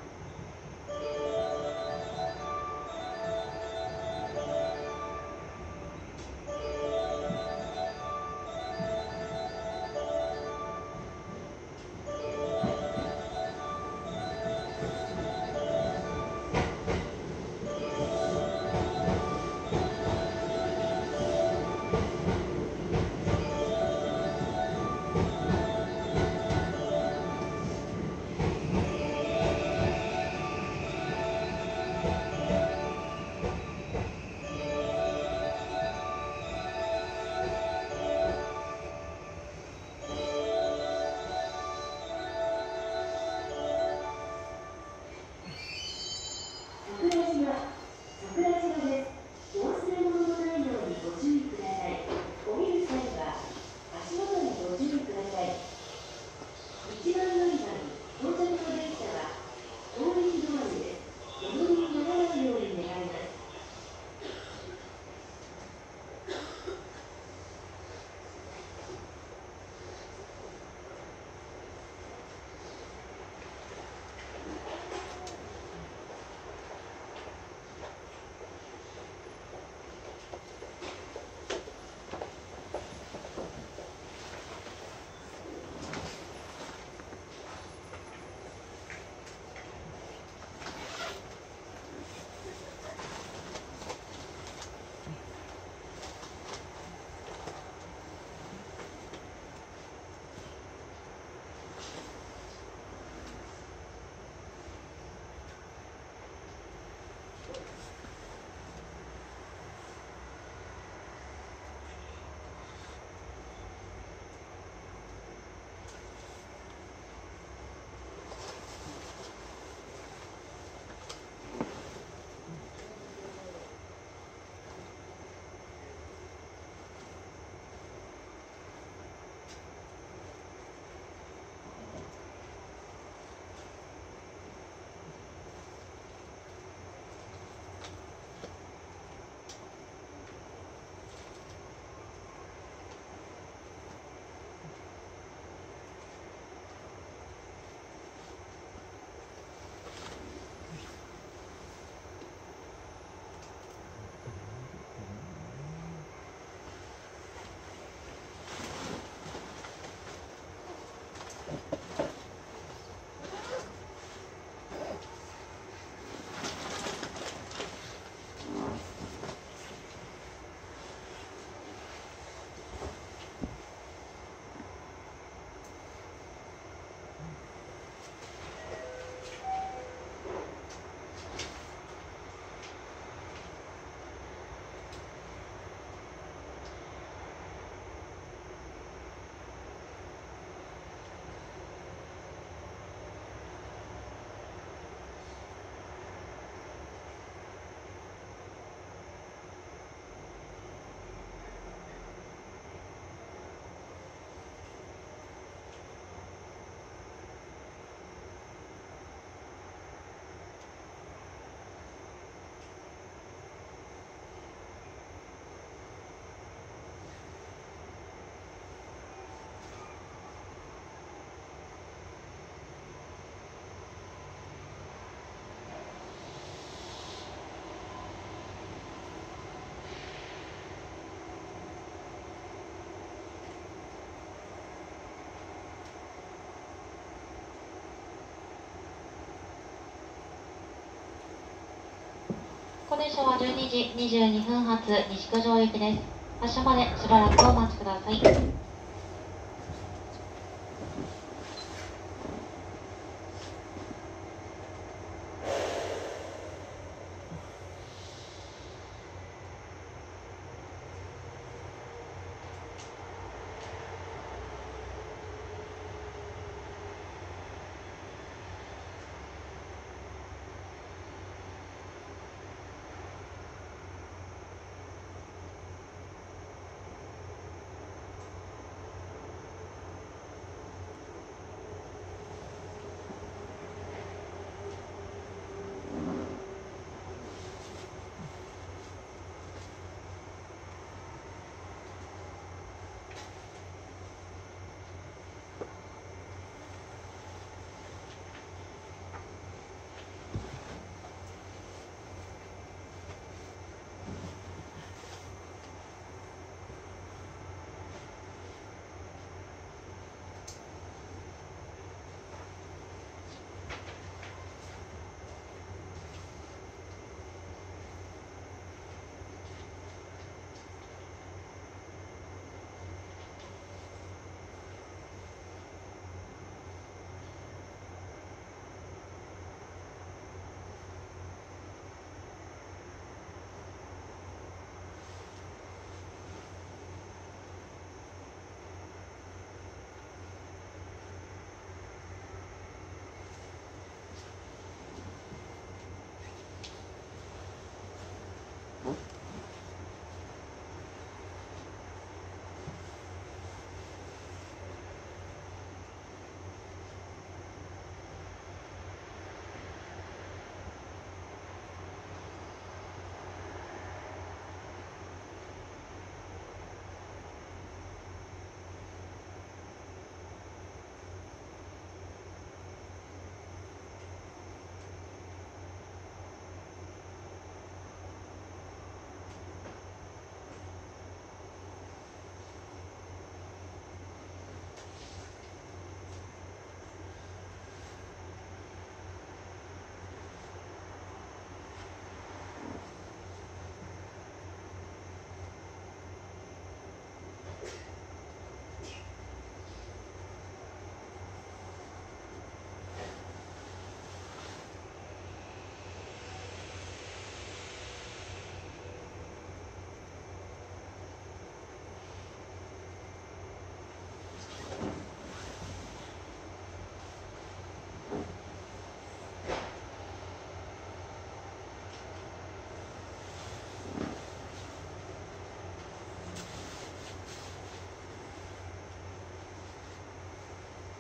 この電車は12時22分発西九条行きです。発車までしばらくお待ちください。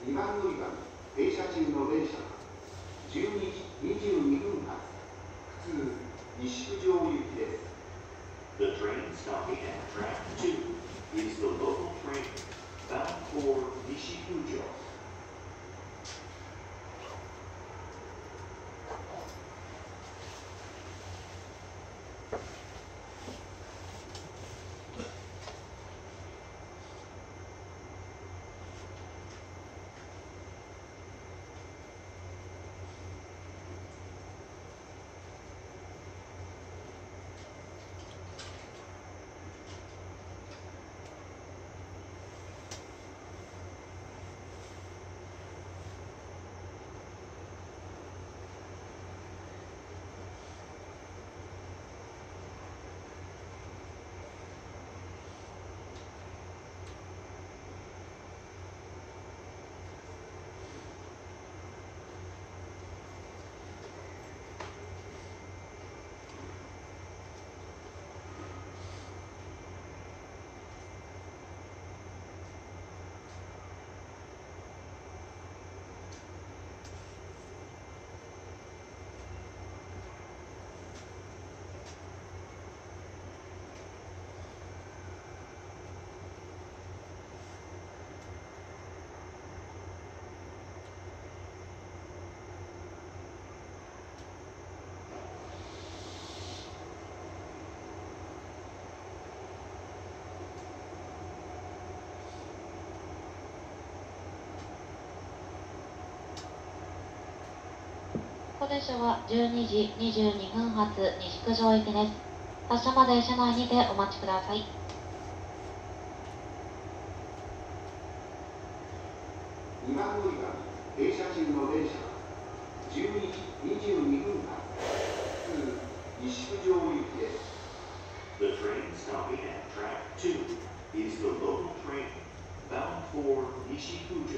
2番乗り場に停車中の電車は12時22分発普通西九条行きです。 The train stopping at track 2 is the local train bound for Nishikujo. ここ電車は12時22分発西九条行きです。発車まで車内にてお待ちください。 2番乗り場に停車中の電車は12時22分発普通西九条行きです。 The train stopping at track 2 is the local train bound for Nishikujo.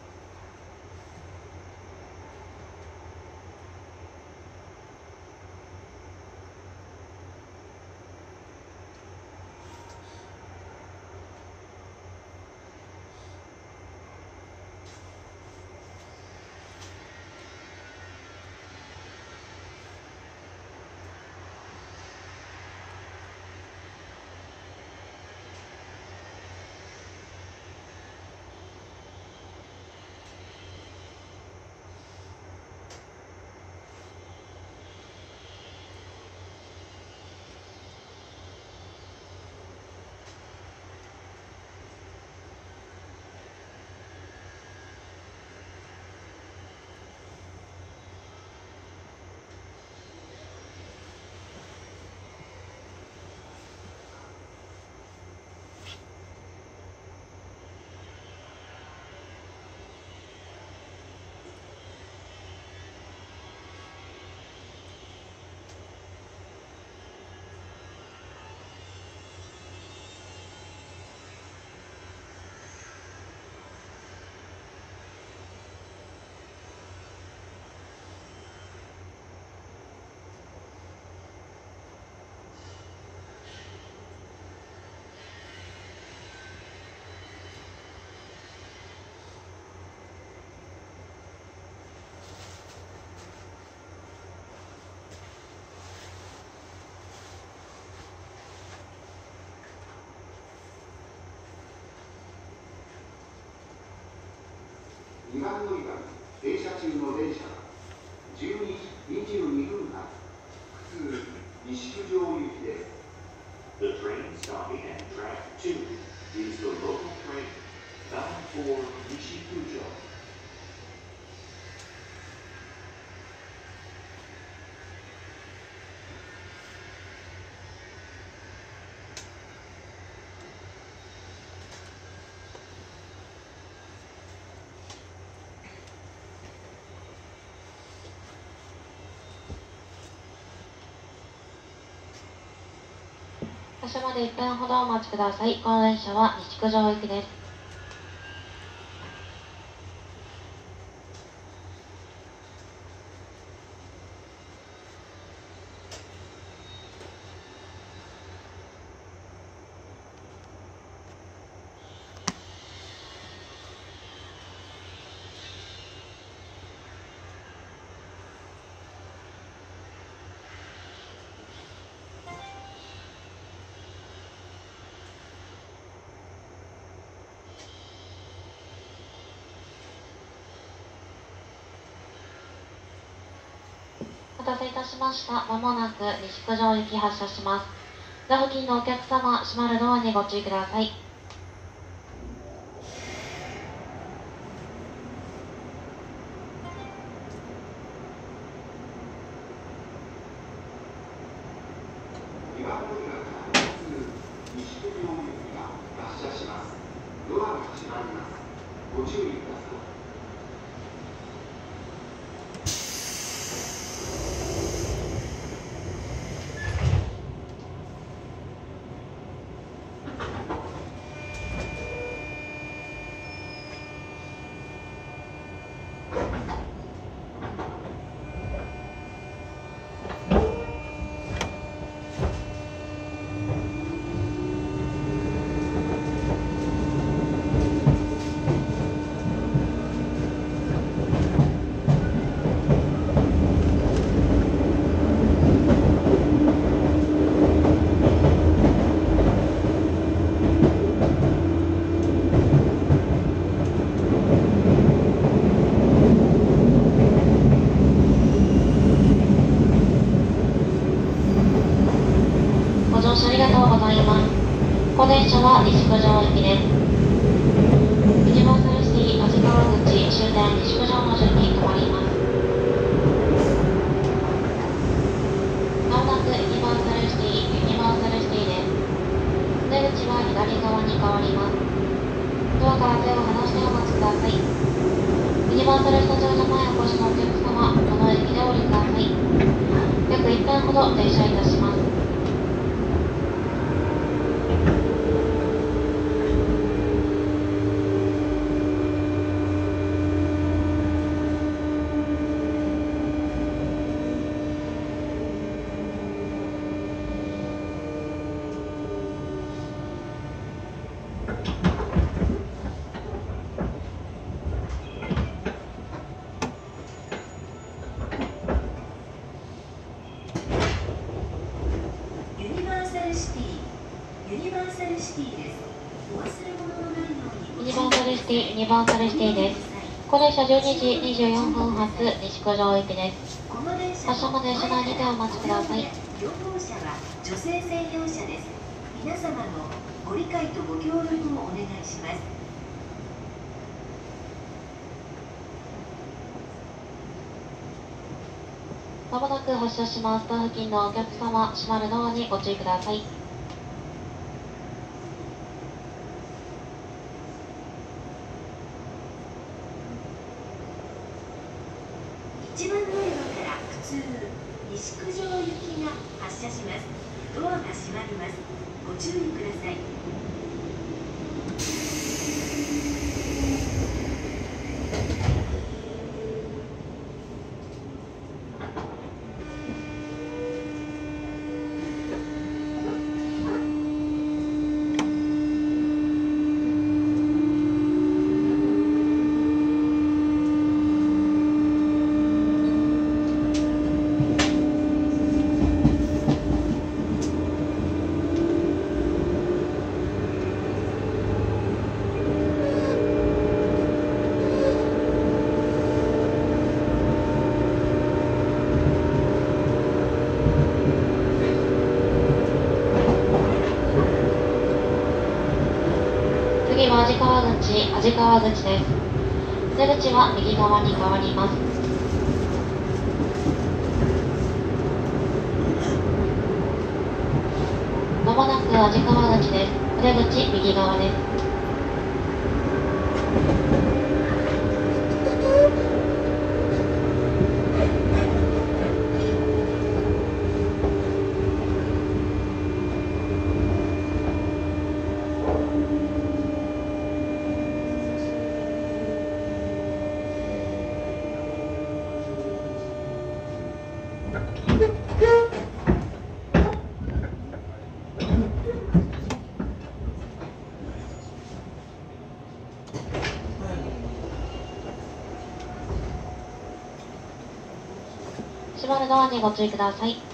2番乗り場に停車中の電車は12時22分発普通西九条行きです。 The train stopping at track 2 is the local train bound for Nishikujo. 発車まで1分ほどお待ちください。この電車は西九条行きです。 せいたしました。まもなく西九条行き発車します。座付近のお客様、閉まるドアにご注意ください。 岩本川から西九条行きが発車します。ドアが閉まります。ご注意ください。ご乗車ありがとうございます。この電車は西九条行きです。ユニバーサルシティ安治川口終点西九条の順に停まります。まもなくユニバーサルシティです。出口は左側に変わります。ドアから手を離してお待ちください。ユニバーサルスタジオの前お越しのお客様、この駅でお降りください。約1分ほど停車いたします。 ユニバーサルシティです。お忘れ物のないように。 ユニバーサルシティです。この電車12時24分発西九条行きです。発車まで車内にてお待ちください。 4号車は女性専用車です。皆様のご理解とご協力をお願いします。 まもなく発車します。ドア付近のお客様、閉まるドアにご注意ください。 1番乗り場から普通西九条行きが発車します。ドアが閉まります。ご注意ください。 次は安治川口です。出口は右側に変わります。まもなく安治川口です。出口右側です。閉まるドアにご注意ください。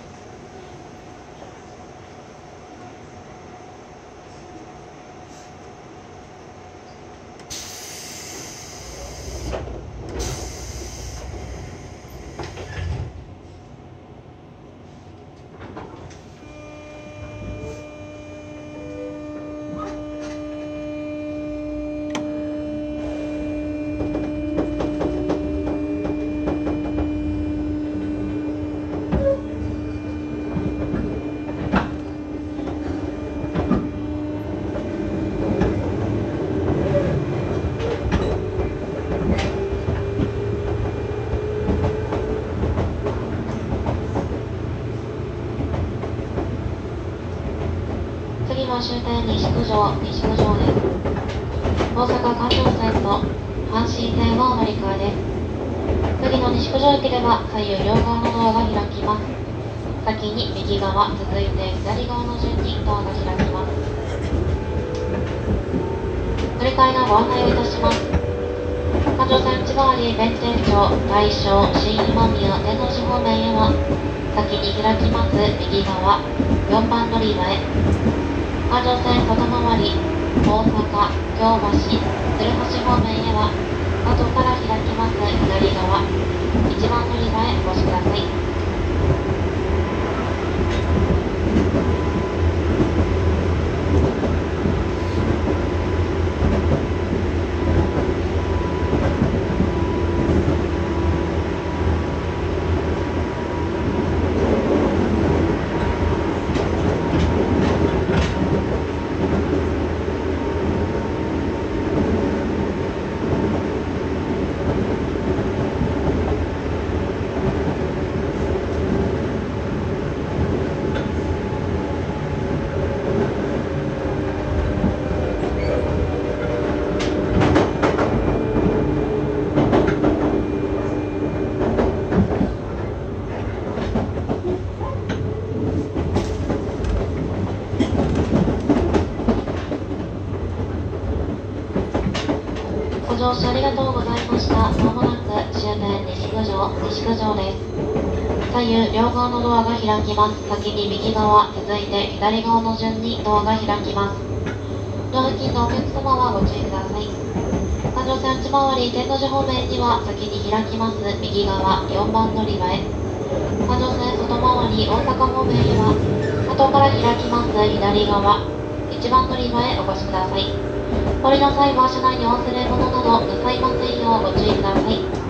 点西九条です。大阪環状線と阪神線はお乗り換えです。次の西九条駅では左右両側のドアが開きます。先に右側、続いて左側の順にドアが開きます。乗り換えのご案内をいたします。環状線内回り弁天町、大正、新今宮、天王寺方面へは先に開きます右側、4番乗り場へ。環状線外回り大阪、京橋、鶴橋方面へは後から開きます左側、1番乗り場へお越しください。ご乗車ありがとうございました。まもなく終点西九条です。左右両側のドアが開きます。先に右側、続いて左側の順にドアが開きます。ドア付近のお客様はご注意ください。環状線内回り天王寺方面には先に開きます右側、4番乗り場へ。環状線外回り大阪方面へは後から開きます左側、1番乗り場へお越しください。降りの際は車内にお忘れ物などなさいませんようご注意ください。